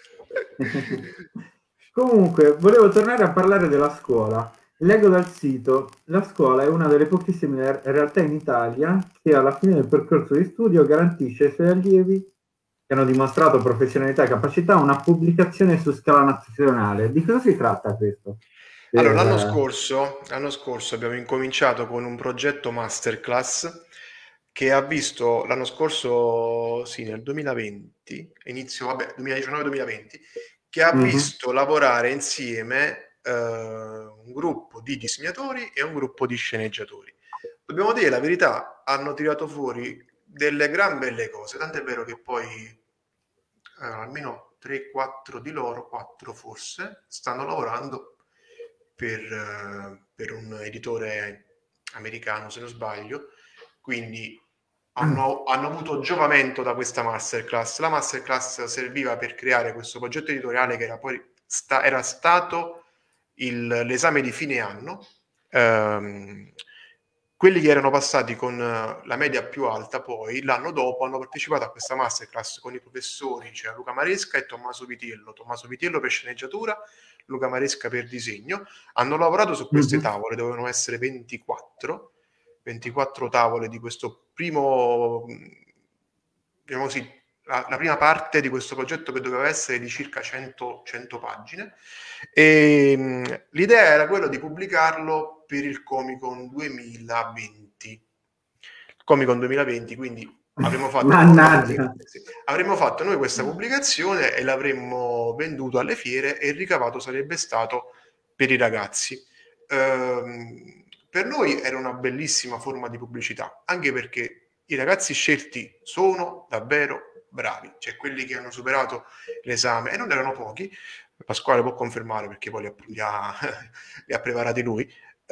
Comunque, volevo tornare a parlare della scuola. Leggo dal sito, la scuola è una delle pochissime realtà in Italia che alla fine del percorso di studio garantisce ai suoi allievi che hanno dimostrato professionalità e capacità una pubblicazione su scala nazionale. Di cosa si tratta questo? Allora, Per- l'anno scorso, l'anno scorso abbiamo incominciato con un progetto masterclass che ha visto l'anno scorso, sì, nel duemilaventi, inizio, vabbè, duemiladiciannove duemilaventi, che ha Mhm. visto lavorare insieme eh, un gruppo di disegnatori e un gruppo di sceneggiatori. Dobbiamo dire la verità, hanno tirato fuori delle gran belle cose, tant'è vero che poi eh, almeno tre quattro di loro, quattro forse, stanno lavorando per, eh, per un editore americano, se non sbaglio, quindi hanno, hanno avuto giovamento da questa masterclass. La masterclass serviva per creare questo progetto editoriale che era poi sta, era stato il, l'esame di fine anno. Ehm, quelli che erano passati con la media più alta poi l'anno dopo hanno partecipato a questa masterclass con i professori, cioè Luca Maresca e Tommaso Vitiello. Tommaso Vitiello per sceneggiatura, Luca Maresca per disegno. Hanno lavorato su queste Mhm. tavole, dovevano essere ventiquattro, ventiquattro tavole di questo primo, diciamo così, la, la prima parte di questo progetto che doveva essere di circa cento, cento pagine. E mh, l'idea era quella di pubblicarlo per il Comic-Con duemilaventi. Il Comic-Con duemilaventi, quindi avremmo fatto, Mannaggia. sì, avremmo fatto noi questa pubblicazione e l'avremmo venduto alle fiere e il ricavato sarebbe stato per i ragazzi. Ehm, per noi era una bellissima forma di pubblicità, anche perché i ragazzi scelti sono davvero bravi, cioè quelli che hanno superato l'esame, e non erano pochi. Pasquale può confermare perché poi li ha, li ha, li ha preparati lui.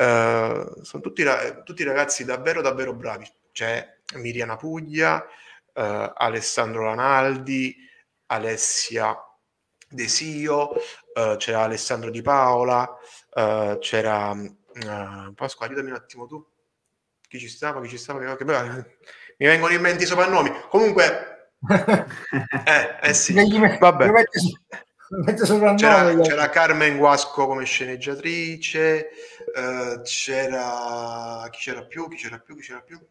Uh, sono tutti, tutti ragazzi davvero davvero bravi. C'è Miriana Puglia, uh, Alessandro Lanaldi, Alessia Desio, uh, c'era Alessandro Di Paola, uh, c'era uh, Pasqua, aiutami un attimo tu, chi ci stava, chi ci stava, che, che, mi vengono in mente i soprannomi, comunque eh, eh sì, vabbè. C'era, c'era Carmen Guasco come sceneggiatrice, uh, c'era chi c'era più, chi c'era più, chi c'era più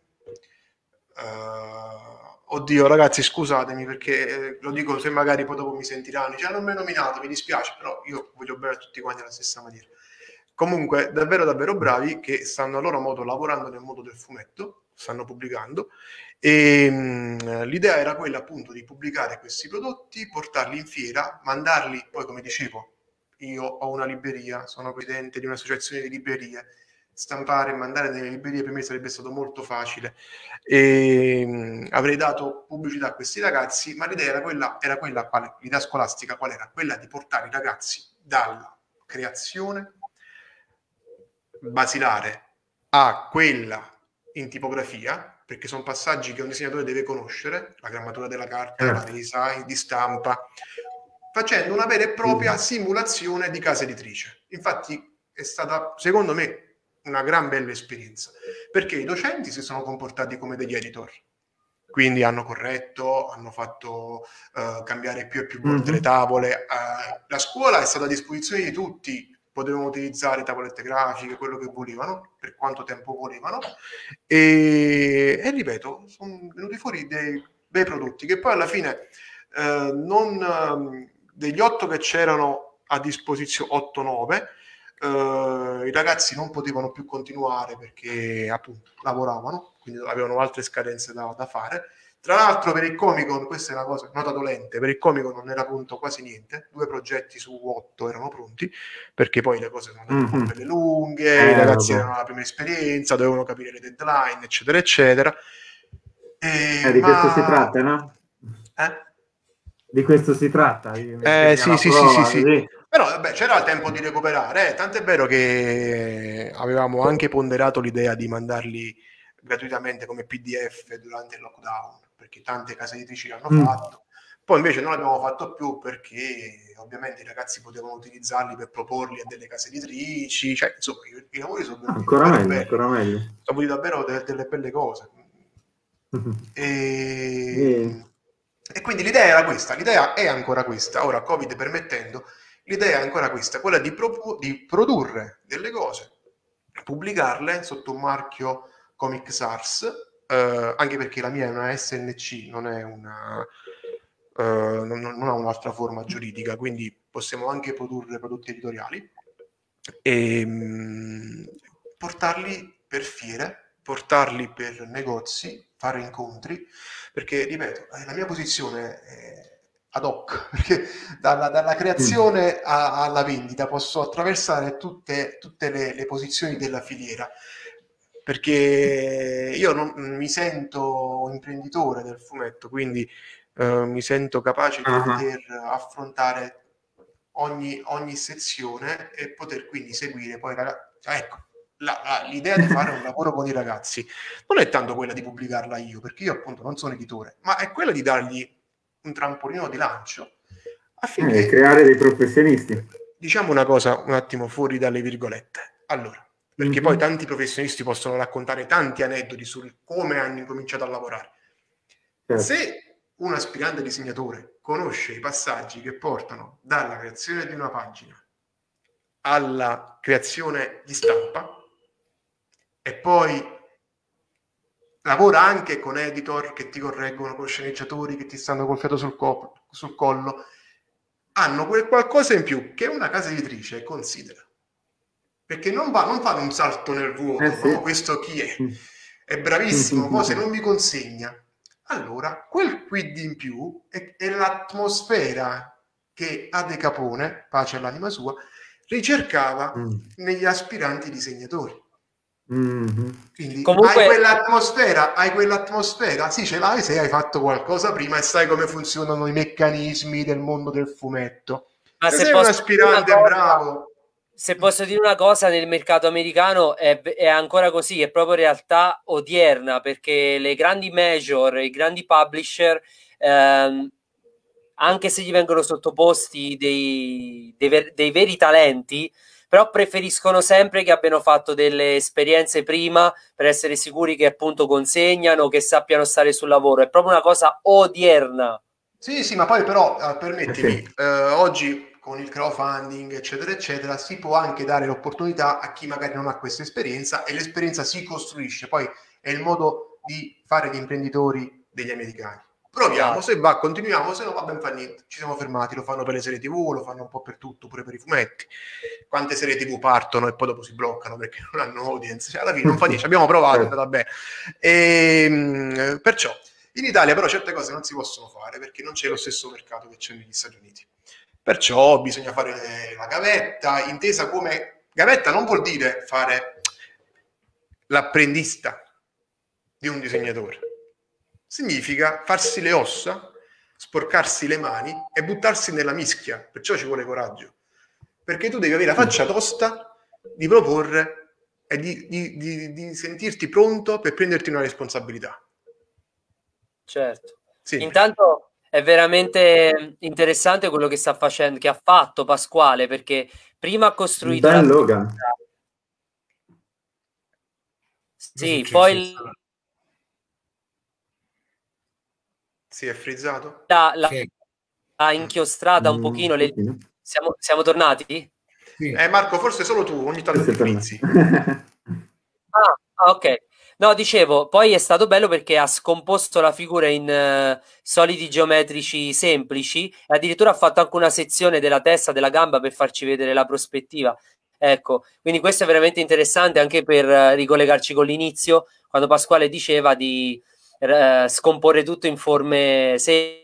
uh, oddio ragazzi scusatemi perché eh, lo dico se magari poi dopo mi sentiranno, cioè non mi hai nominato, mi dispiace, però io voglio bene a tutti quanti alla stessa maniera. Comunque davvero davvero bravi, che stanno a loro modo lavorando nel mondo del fumetto, stanno pubblicando, e mh, l'idea era quella appunto di pubblicare questi prodotti, portarli in fiera, mandarli, poi come dicevo io ho una libreria, sono presidente di un'associazione di librerie, stampare e mandare nelle librerie per me sarebbe stato molto facile, e mh, avrei dato pubblicità a questi ragazzi, ma l'idea era quella, era quella quale, l'idea scolastica qual era? Quella di portare i ragazzi dalla creazione basilare a quella in tipografia, perché sono passaggi che un disegnatore deve conoscere, la grammatura della carta, la design di stampa, facendo una vera e propria simulazione di casa editrice. Infatti è stata, secondo me, una gran bella esperienza, perché i docenti si sono comportati come degli editor, quindi hanno corretto, hanno fatto uh, cambiare più e più volte mm-hmm. le tavole, uh, la scuola è stata a disposizione di tutti, potevano utilizzare tavolette grafiche, quello che volevano, per quanto tempo volevano, e, e ripeto, sono venuti fuori dei bei prodotti, che poi alla fine eh, non eh, degli otto che c'erano a disposizione, otto nove, eh, i ragazzi non potevano più continuare perché appunto lavoravano, quindi avevano altre scadenze da, da fare. Tra l'altro per il Comic-Con, questa è una cosa, nota dolente, per il Comic-Con non era pronto quasi niente, due progetti su otto erano pronti, perché poi le cose sono andate mm-hmm. un po' belle lunghe, eh, i ragazzi avevano la prima esperienza, dovevano capire le deadline, eccetera, eccetera. E, eh, di ma... questo si tratta, no? Eh? Di questo si tratta. Eh, sì, sì, prova, sì, sì, sì. Però vabbè, c'era il tempo di recuperare, eh. Tant'è vero che avevamo anche ponderato l'idea di mandarli gratuitamente come P D F durante il lockdown, perché tante case editrici l'hanno mm. fatto, poi invece non l'abbiamo fatto più perché ovviamente i ragazzi potevano utilizzarli per proporli a delle case editrici, cioè insomma i, i lavori sono ancora meglio, belli. ancora meglio sono venuti davvero de, delle belle cose mm-hmm. e... Yeah. e quindi l'idea era questa, l'idea è ancora questa, ora Covid permettendo, l'idea è ancora questa, quella di, pro- di produrre delle cose, pubblicarle sotto un marchio Comic Sans, eh, anche perché la mia è una S N C, non è una eh, non, non ha un'altra forma giuridica, quindi possiamo anche produrre prodotti editoriali e mh, portarli per fiere, portarli per negozi, fare incontri, perché ripeto, la mia posizione è ad hoc, perché dalla, dalla creazione a, alla vendita posso attraversare tutte, tutte le, le posizioni della filiera, perché io non mi sento imprenditore del fumetto, quindi uh, mi sento capace di uh-huh. poter affrontare ogni, ogni sezione e poter quindi seguire poi ecco la, la, l'idea di fare un lavoro con i ragazzi non è tanto quella di pubblicarla io, perché io appunto non sono editore, ma è quella di dargli un trampolino di lancio affinché eh, creare dei professionisti. Diciamo una cosa un attimo fuori dalle virgolette, allora, perché mm-hmm. poi tanti professionisti possono raccontare tanti aneddoti su come hanno incominciato a lavorare. Certo. Se un aspirante disegnatore conosce i passaggi che portano dalla creazione di una pagina alla creazione di stampa e poi lavora anche con editor che ti correggono, con sceneggiatori che ti stanno col fiato sul, co- sul collo, hanno quel qualcosa in più che una casa editrice considera. Perché non, va, non fanno un salto nel vuoto, eh sì. no? Questo chi è? È bravissimo, poi se non mi consegna. Allora, quel quid in più è, è l'atmosfera che Ade Capone, pace all'anima sua, ricercava mm. negli aspiranti disegnatori. Mm-hmm. Quindi comunque... hai quell'atmosfera, hai quell'atmosfera, sì ce l'hai se hai fatto qualcosa prima e sai come funzionano i meccanismi del mondo del fumetto. Ma se, se sei un aspirante bravo se posso dire una cosa, nel mercato americano è, è ancora così, è proprio realtà odierna, perché le grandi major, i grandi publisher, ehm, anche se gli vengono sottoposti dei, dei, ver- dei veri talenti, però preferiscono sempre che abbiano fatto delle esperienze prima per essere sicuri che appunto consegnano, che sappiano stare sul lavoro. È proprio una cosa odierna. Sì, sì, ma poi però, eh, permettimi, Sì. eh, oggi con il crowdfunding, eccetera, eccetera, si può anche dare l'opportunità a chi magari non ha questa esperienza, e l'esperienza si costruisce, poi è il modo di fare gli imprenditori degli americani. Proviamo, se va continuiamo, se no va ben fa niente. Ci siamo fermati, lo fanno per le serie tivù, lo fanno un po' per tutto, pure per i fumetti. Quante serie tivù partono e poi dopo si bloccano perché non hanno audience. Cioè, alla fine non fa niente, abbiamo provato, è andata bene. E, perciò, in Italia però certe cose non si possono fare perché non c'è lo stesso mercato che c'è negli Stati Uniti. Perciò bisogna fare la gavetta, intesa come... Gavetta non vuol dire fare l'apprendista di un disegnatore. Significa farsi le ossa, sporcarsi le mani e buttarsi nella mischia. Perciò ci vuole coraggio. Perché tu devi avere la faccia tosta di proporre e di, di, di, di sentirti pronto per prenderti una responsabilità. Certo. Sì. Intanto è veramente interessante quello che sta facendo, che ha fatto Pasquale, perché prima ha costruito Ben la... Logan. Sì, poi Si è frizzato? la, la, Sì. ha inchiostrata un Mm, pochino. Le... pochino. Siamo, siamo tornati? Sì. Eh, Marco, forse solo tu, ogni tanto ti frizzi. Ah, ah, ok. No, dicevo, poi è stato bello perché ha scomposto la figura in eh, solidi geometrici semplici e addirittura ha fatto anche una sezione della testa, della gamba per farci vedere la prospettiva. Ecco, quindi questo è veramente interessante anche per eh, ricollegarci con l'inizio, quando Pasquale diceva di eh, scomporre tutto in forme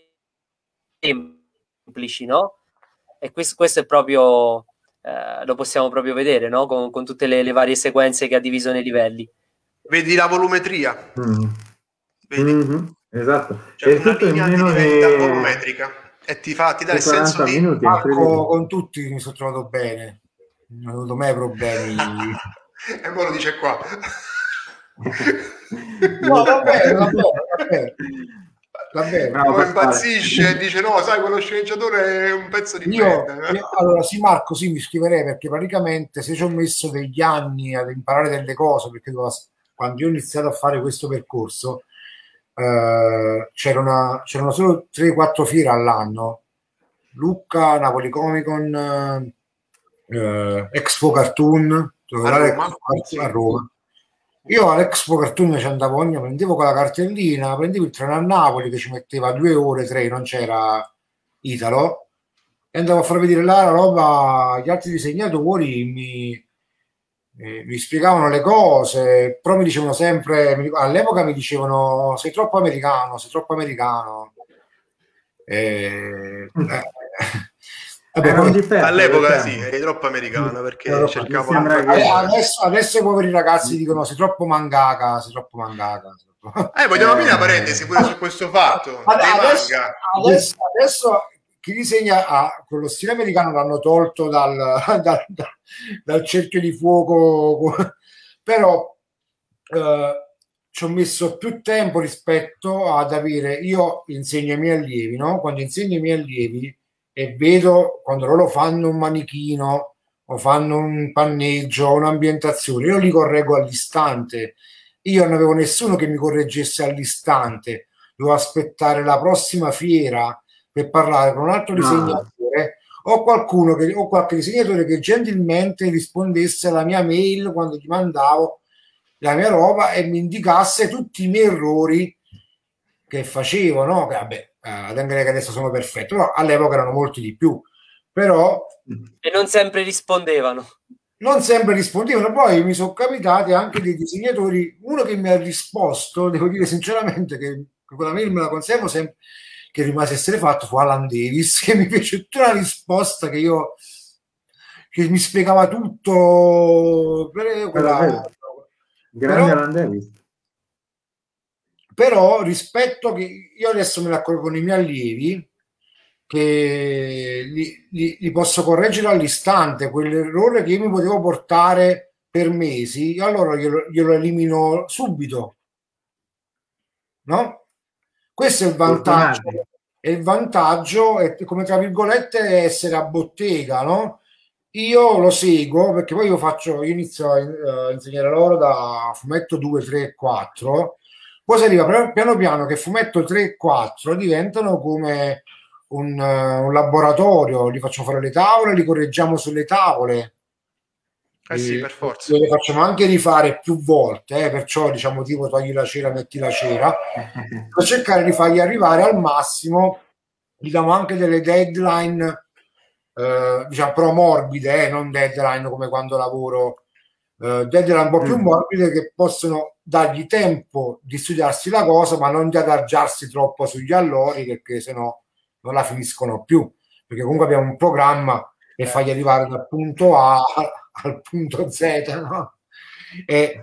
semplici, no? E questo, questo è proprio, eh, lo possiamo proprio vedere, no? Con, con tutte le, le varie sequenze che ha diviso nei livelli. Vedi la volumetria? Mm. Vedi? Mm-hmm, esatto. C'è E una tutto in linea di meno divinità di volumetrica e ti fa, ti dà il senso quaranta di... minuti, Marco, incredibile. con tutti mi sono trovato bene, non ho avuto mai problemi. E me lo dice qua. No, va bene, va bene, va bene. Va bene. Bravo, Poi Pasquale. impazzisce e dice no, sai, quello sceneggiatore è un pezzo di Io, merda. io- allora sì, Marco, sì, mi scriverei perché praticamente se ci ho messo degli anni ad imparare delle cose, perché dovevo- quando io ho iniziato a fare questo percorso eh, c'era una- c'erano solo tre quattro fiere all'anno: Lucca, Napoli Comic Con, eh, Expo Cartoon, dove A era Roma, l'Expo Cartoon sì. a Roma. Io all'Expo Cartoon ci andavo ogni, prendevo con la cartellina, prendevo il treno a Napoli che ci metteva due ore, tre, non c'era Italo, e andavo a far vedere là la roba. Gli altri disegnatori mi, eh, mi spiegavano le cose, però mi dicevano sempre, mi- all'epoca mi dicevano sei troppo americano, sei troppo americano. Eh, eh, vabbè, Era un poi, difetto All'epoca del sì, tempo. eri troppo americano perché Però- cercavo sembra ancora che- di... adesso, adesso i poveri ragazzi dicono sei troppo mangaka, sei troppo mangaka. sei troppo- Eh, vogliamo aprire Eh, una parentesi pure su questo fatto Ad- dei Adesso, manga. adesso, adesso chi disegna ah, quello stile americano l'hanno tolto dal, dal, dal- dal cerchio di fuoco, però eh, ci ho messo più tempo rispetto ad avere. Io insegno ai miei allievi, no? Quando insegno ai miei allievi e vedo quando loro fanno un manichino o fanno un panneggio o un'ambientazione, io li correggo all'istante. Io non avevo nessuno che mi correggesse all'istante, dovevo aspettare la prossima fiera per parlare con un altro No. disegnatore o qualcuno che, o qualche disegnatore che gentilmente rispondesse alla mia mail quando gli mandavo la mia roba e mi indicasse tutti i miei errori che facevo, no? Che vabbè, eh, che adesso sono perfetto, però all'epoca erano molti di più, però E non sempre rispondevano. non sempre rispondevano. Poi mi sono capitati anche dei disegnatori, uno che mi ha risposto, devo dire sinceramente che quella mail me la conservo sempre, che rimase essere fatto, fu Alan Davis, che mi fece tutta una risposta che io che mi spiegava tutto per quella, grande però, Alan Davis. però rispetto che io adesso me ne accorgo con i miei allievi che li, li, li posso correggere all'istante, quell'errore che io mi potevo portare per mesi, allora glielo, glielo elimino subito, no? Questo è il vantaggio, e il vantaggio è, come tra virgolette, essere a bottega, no? Io lo seguo perché poi io faccio, io inizio a, a insegnare loro da fumetto due, tre e quattro, poi si arriva piano piano che fumetto tre e quattro diventano come un, uh, un laboratorio, li faccio fare le tavole, li correggiamo sulle tavole. Eh sì, per forza. Le facciamo anche rifare più volte, eh, perciò diciamo tipo togli la cera, metti la cera, per cercare di fargli arrivare al massimo. Gli diamo anche delle deadline, eh, diciamo però morbide, eh, non deadline come quando lavoro, eh, deadline un po' più morbide che possono dargli tempo di studiarsi la cosa, ma non di adagiarsi troppo sugli allori, perché sennò non la finiscono più, perché comunque abbiamo un programma che fagli arrivare dal punto A al punto Z, no? E,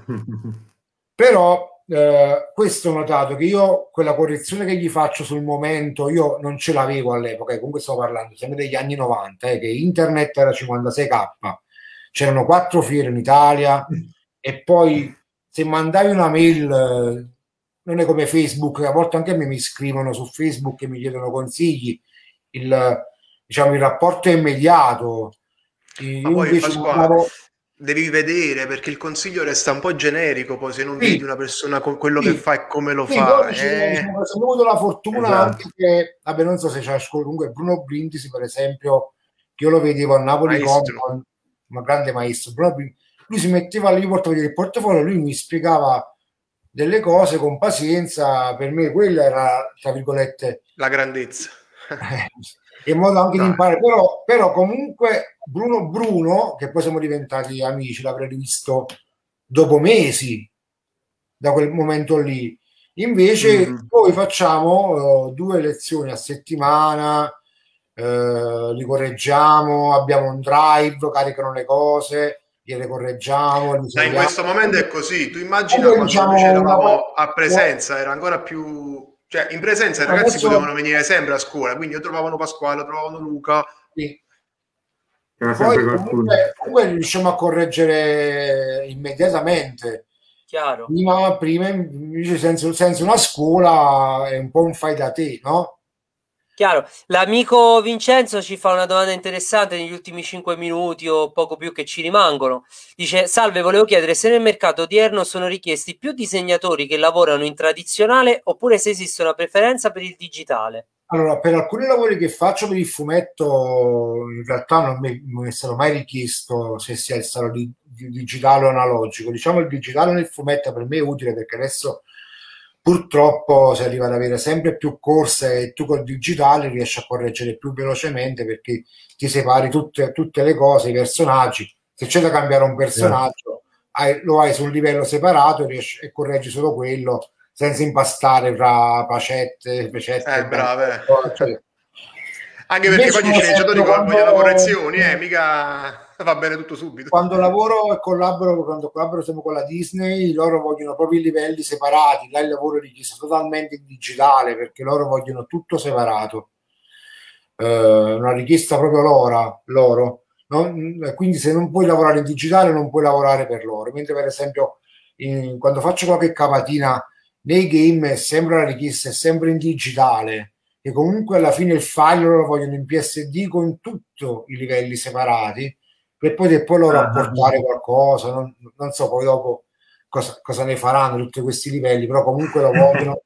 però eh, questo ho notato che io quella correzione che gli faccio sul momento io non ce l'avevo all'epoca, e comunque sto parlando sempre degli anni novanta, eh, che internet era cinquantasei K, c'erano quattro fiere in Italia, e poi se mandavi una mail, eh, non è come Facebook, a volte anche a me mi scrivono su Facebook e mi chiedono consigli, il, diciamo, il rapporto è immediato. Ma poi Pasquale, mandavo... devi vedere, perché il consiglio resta un po' generico, poi se non sì. vedi una persona con quello sì. che fa e come lo sì, fa. Eh... Diciamo, ho avuto la fortuna esatto. anche che, vabbè, non so se c'è comunque Bruno Brindisi, per esempio, che io lo vedevo a Napoli Comic Con, un grande maestro. Bruno Brindisi, lui si metteva lì, portava il portafoglio, lui mi spiegava delle cose con pazienza, per me quella era, tra virgolette, la grandezza. in modo anche no. di imparare, però, però comunque Bruno Bruno, che poi siamo diventati amici, l'avrei visto dopo mesi da quel momento lì. Invece mm. poi facciamo uh, due lezioni a settimana, uh, li correggiamo, abbiamo un drive, caricano le cose, gliele correggiamo. Li Ma in questo momento è così, tu immagina quando diciamo noi c'eravamo una... a presenza, era ancora più... Cioè, in presenza i ragazzi adesso... potevano venire sempre a scuola, quindi io trovavano Pasquale, trovavano Luca. Sì. Poi comunque, comunque riusciamo a correggere immediatamente. Chiaro. Prima, prima invece senza, senza una scuola è un po' un fai da te, no? Chiaro. L'amico Vincenzo ci fa una domanda interessante negli ultimi cinque minuti o poco più che ci rimangono. Dice: salve, volevo chiedere se nel mercato odierno sono richiesti più disegnatori che lavorano in tradizionale oppure se esiste una preferenza per il digitale. Allora, per alcuni lavori che faccio per il fumetto in realtà non mi, non mi è stato mai richiesto se sia stato di, di digitale o analogico. Diciamo il digitale nel fumetto per me è utile perché adesso purtroppo si arriva ad avere sempre più corse e tu col digitale riesci a correggere più velocemente perché ti separi tutte, tutte le cose, i personaggi. Se c'è da cambiare un personaggio, yeah. hai, lo hai su un livello separato e, riesci, e correggi solo quello senza impastare fra pacette, pecette. Eh, brave. Cioè. Anche perché poi gli sceneggiatori vogliono correzioni, eh, mica va bene tutto subito. Quando lavoro e collaboro, quando collaboro sempre con la Disney, loro vogliono proprio i livelli separati. Là il lavoro è richiesto totalmente in digitale perché loro vogliono tutto separato. Eh, una richiesta proprio loro, loro. Non, quindi se non puoi lavorare in digitale non puoi lavorare per loro. Mentre per esempio in, quando faccio qualche capatina nei game è sempre la richiesta, è sempre in digitale. E comunque alla fine il file loro vogliono in P S D con tutti i livelli separati per poi, poi loro ah, apportare qualcosa, non, non so poi dopo cosa, cosa ne faranno tutti questi livelli, però comunque lo vogliono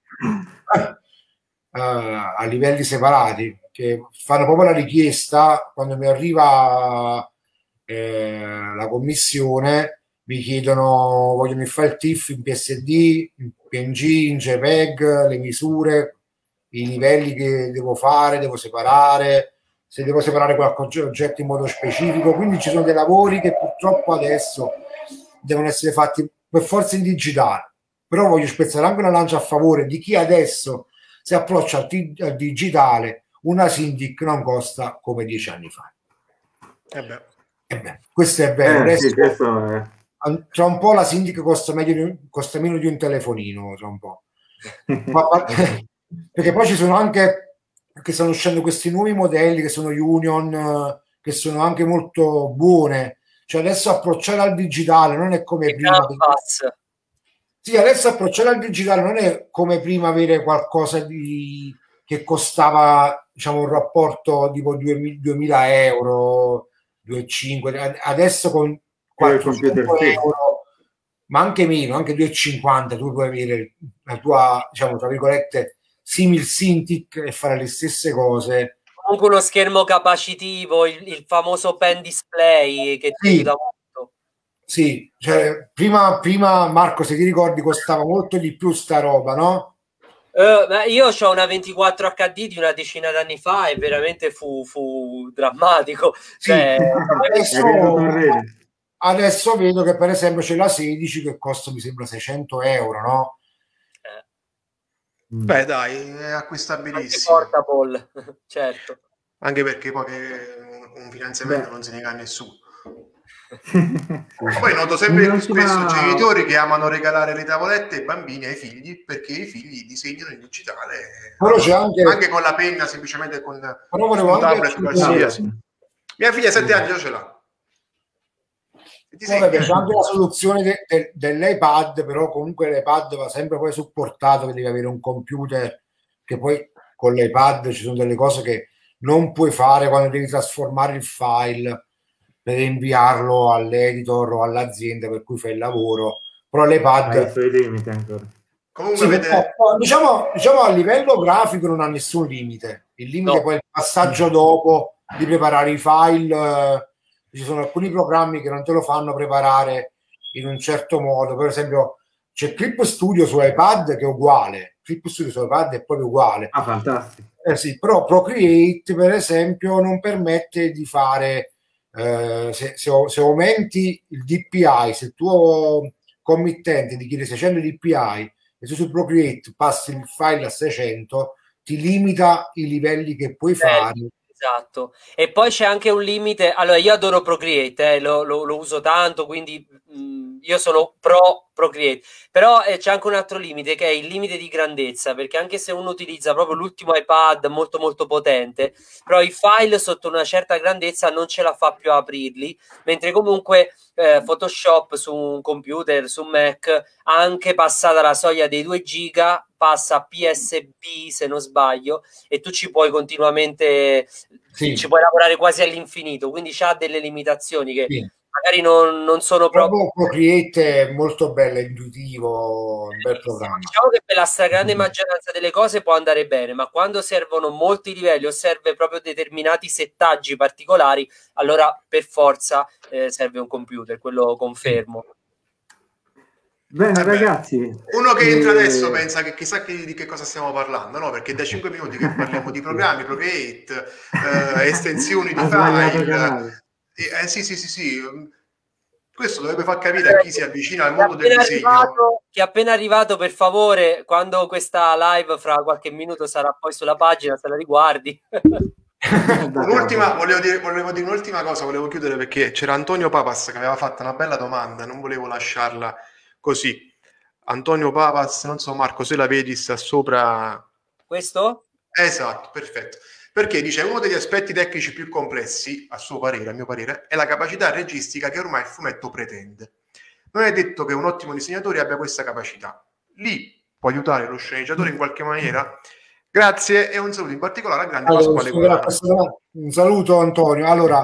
uh, a livelli separati, che fanno proprio la richiesta quando mi arriva eh, la commissione, mi chiedono, vogliono il file T I F in P S D, in P N G, in JPEG, le misure, i livelli che devo fare, devo separare, se devo separare qualche oggetto in modo specifico, quindi ci sono dei lavori che purtroppo adesso devono essere fatti per forza in digitale, però voglio spezzare anche una lancia a favore di chi adesso si approccia al, t- al digitale. Una Cintiq non costa come dieci anni fa. Eh beh. Eh beh, questo è vero. Eh, sì, questo è... Tra un po' la Cintiq costa, meglio di un, costa meno di un telefonino, tra un po'. Ma, perché poi ci sono anche perché stanno uscendo questi nuovi modelli che sono Union, eh, che sono anche molto buone. Cioè adesso approcciare al digitale non è come E prima. Canvas. Sì, adesso approcciare al digitale non è come prima avere qualcosa di che costava, diciamo, un rapporto tipo duemila euro, duemilacinquecento. Adesso con quattrocento euro, ma anche meno, anche duecentocinquanta, tu puoi avere la tua, diciamo, tra virgolette, simil Cintiq e fare le stesse cose. Comunque uno schermo capacitivo, il, il famoso pen display che ti sì. aiuta molto. Sì, cioè, prima, prima, Marco, se ti ricordi, costava molto di più sta roba, no? Uh, io ho una ventiquattro acca di di una decina d'anni fa e veramente fu, fu drammatico. Sì, cioè, adesso, adesso vedo che per esempio c'è la sedici che costa, mi sembra, seicento euro, no? Eh. Beh, dai, è acquistabilissimo. Anche portable, certo. Anche perché poi un finanziamento Beh. non se ne nega a nessuno. Sì. Poi noto sempre più spesso genitori che amano regalare le tavolette ai bambini, ai figli, perché i figli disegnano in digitale, però c'è anche... anche con la penna, semplicemente con però un tablet qualsiasi. Mia figlia ha sette anni già ce l'ha. Vabbè, c'è anche la soluzione de- de- dell'iPad, però comunque l'iPad va sempre poi supportato, che devi avere un computer, che poi con l'iPad ci sono delle cose che non puoi fare quando devi trasformare il file per inviarlo all'editor o all'azienda per cui fai il lavoro, però l'iPad ha i suoi limiti ancora. Comunque sì, vede... però, diciamo, diciamo a livello grafico non ha nessun limite, il limite no. Poi è il passaggio dopo di preparare i file, eh, ci sono alcuni programmi che non te lo fanno preparare in un certo modo, per esempio c'è Clip Studio su iPad che è uguale, Clip Studio su iPad è proprio uguale. Ah, fantastico. Eh sì, però Procreate per esempio non permette di fare eh, se, se, se aumenti il D P I, se il tuo committente ti chiede seicento D P I e tu su Procreate passi il file a seicento, ti limita i livelli che puoi fare. Esatto, e poi c'è anche un limite. Allora, io adoro Procreate, eh, lo, lo, lo uso tanto, quindi mh, io sono pro Procreate, però eh, c'è anche un altro limite che è il limite di grandezza, perché anche se uno utilizza proprio l'ultimo iPad molto molto potente, però i file sotto una certa grandezza non ce la fa più a aprirli, mentre comunque eh, Photoshop su un computer, su un Mac, anche passata la soglia dei due giga, passa a P S B se non sbaglio, e tu ci puoi continuamente sì. ci puoi lavorare quasi all'infinito, quindi c'ha delle limitazioni che sì. magari non, non sono proprio... Procreate è molto bello, intuitivo, un bel programma. Diciamo che per la stragrande maggioranza delle cose può andare bene, ma quando servono molti livelli o serve proprio determinati settaggi particolari, allora per forza eh, serve un computer, quello confermo. Bene, eh ragazzi, uno che entra e... adesso pensa che chissà che, di che cosa stiamo parlando, no? Perché da cinque minuti che parliamo di programmi, Procreate, eh, estensioni di file, eh, sì sì sì sì, questo dovrebbe far capire a chi si avvicina al mondo del disegno. Arrivato, chi è appena arrivato, per favore, quando questa live fra qualche minuto sarà poi sulla pagina, se la riguardi. Un'ultima, volevo dire, volevo dire un'ultima cosa, volevo chiudere perché c'era Antonio Papas che aveva fatto una bella domanda, non volevo lasciarla così. Antonio Papas, non so Marco se la vedi, sta sopra questo? Esatto, perfetto, perché dice uno degli aspetti tecnici più complessi, a suo parere, a mio parere, è la capacità registica che ormai il fumetto pretende. Non è detto che un ottimo disegnatore abbia questa capacità, lì può aiutare lo sceneggiatore in qualche maniera. Grazie e un saluto in particolare al grande allora, Pasquale Qualano. Un saluto Antonio. Allora,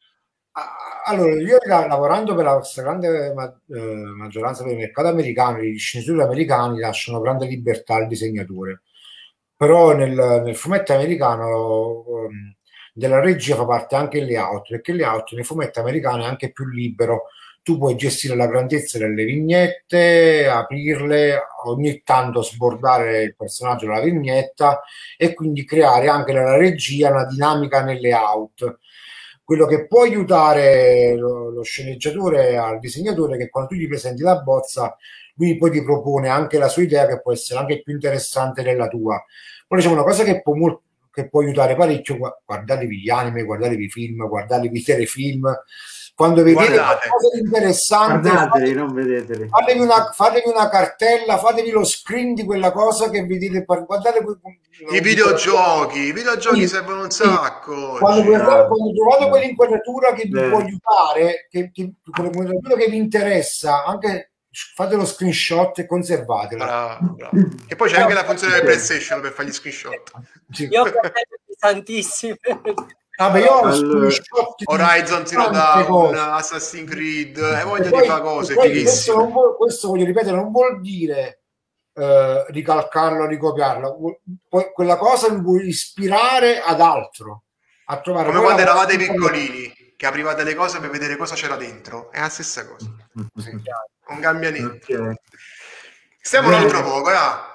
allora io lavorando per la grande maggioranza del mercato americano, gli sceneggiatori americani lasciano grande libertà al disegnatore, però nel, nel fumetto americano um, della regia fa parte anche il layout, perché il layout nei fumetti americani è anche più libero. Tu puoi gestire la grandezza delle vignette, aprirle, ogni tanto sbordare il personaggio della vignetta e quindi creare anche nella regia una dinamica nel layout. Quello che può aiutare lo, lo sceneggiatore al disegnatore è che quando tu gli presenti la bozza, lui poi ti propone anche la sua idea che può essere anche più interessante della tua. Poi diciamo una cosa che, può molto, che può aiutare parecchio. Guardatevi gli anime, guardatevi i film, guardatevi i telefilm. Quando vedete Guardate. qualcosa di interessante, Guardateli, non vedeteli. fatevi una, fatevi una cartella, fatevi lo screen di quella cosa che vedete. Guardate I videogiochi, i videogiochi sì, servono un sì. sacco. Quando, Cioè. guardate, quando trovate quell'inquadratura che vi Beh. può aiutare, che, che, quell'inquadratura che vi interessa, anche fate lo screenshot e conservatela. Bravo, bravo. E poi c'è anche la funzione del PlayStation per fare gli screenshot. Sì. Io ho cartelle pesantissime. Vabbè, io ho Allora, screenshot di Horizon Zero tante Dawn, cose. Assassin's Creed, e voglio E poi- di fare cose e poi questo, fighissime. non vuol- questo voglio ripetere, non vuol dire eh, ricalcarlo, ricopiarlo. Vuol- poi quella cosa vi può ispirare ad altro, a trovare Come quella quando cosa eravate che- piccolini, che aprivate le cose per vedere cosa c'era dentro. È la stessa cosa. Sì. Non cambia niente. Ok. Stiamo un Bene. altro poco, eh?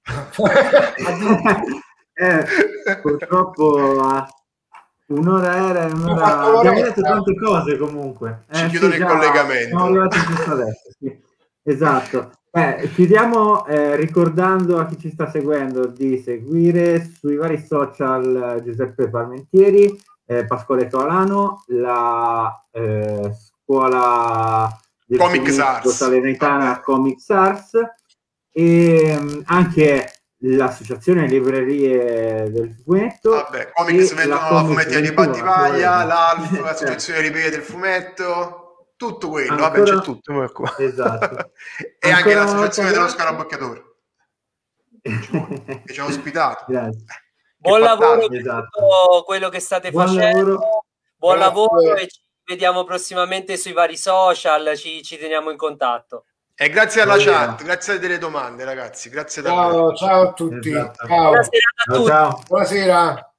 Eh, purtroppo ah, un'ora era e Ho fatto un'ora l'oretta. abbiamo detto tante cose comunque. Ci Eh, chiudono sì, il già, collegamento. Siamo arrivati giusto adesso, sì. Esatto. Eh, chiudiamo eh, ricordando a chi ci sta seguendo di seguire sui vari social eh, Giuseppe Parmentieri, eh, Pasquale Caolano, la eh, scuola del Comic fumetto Arts. salernitana Vabbè. Comics Arts e mh, anche l'associazione librerie del fumetto. Vabbè, Comics e vendono la la Comics fumetteria di ventuno, Battivaglia, ancora- l'Alf, Certo. l'associazione librerie del fumetto, tutto quello. Vabbè, Ancora- c'è tutto. come qua. Esatto. E anche Ancora una l'associazione volta dello scarabocchiatore, che ci ha ospitato. Grazie. Buon Che lavoro fantastico. per Esatto. tutto quello che state Buon facendo. lavoro. Buon Grazie. lavoro e ci vediamo prossimamente sui vari social, ci, ci teniamo in contatto. E grazie alla Va bene. chat, grazie delle domande, ragazzi. Grazie davvero. Ciao, ciao a tutti. Esatto. Ciao. Buona serata a Ciao, tutti. ciao. Buonasera.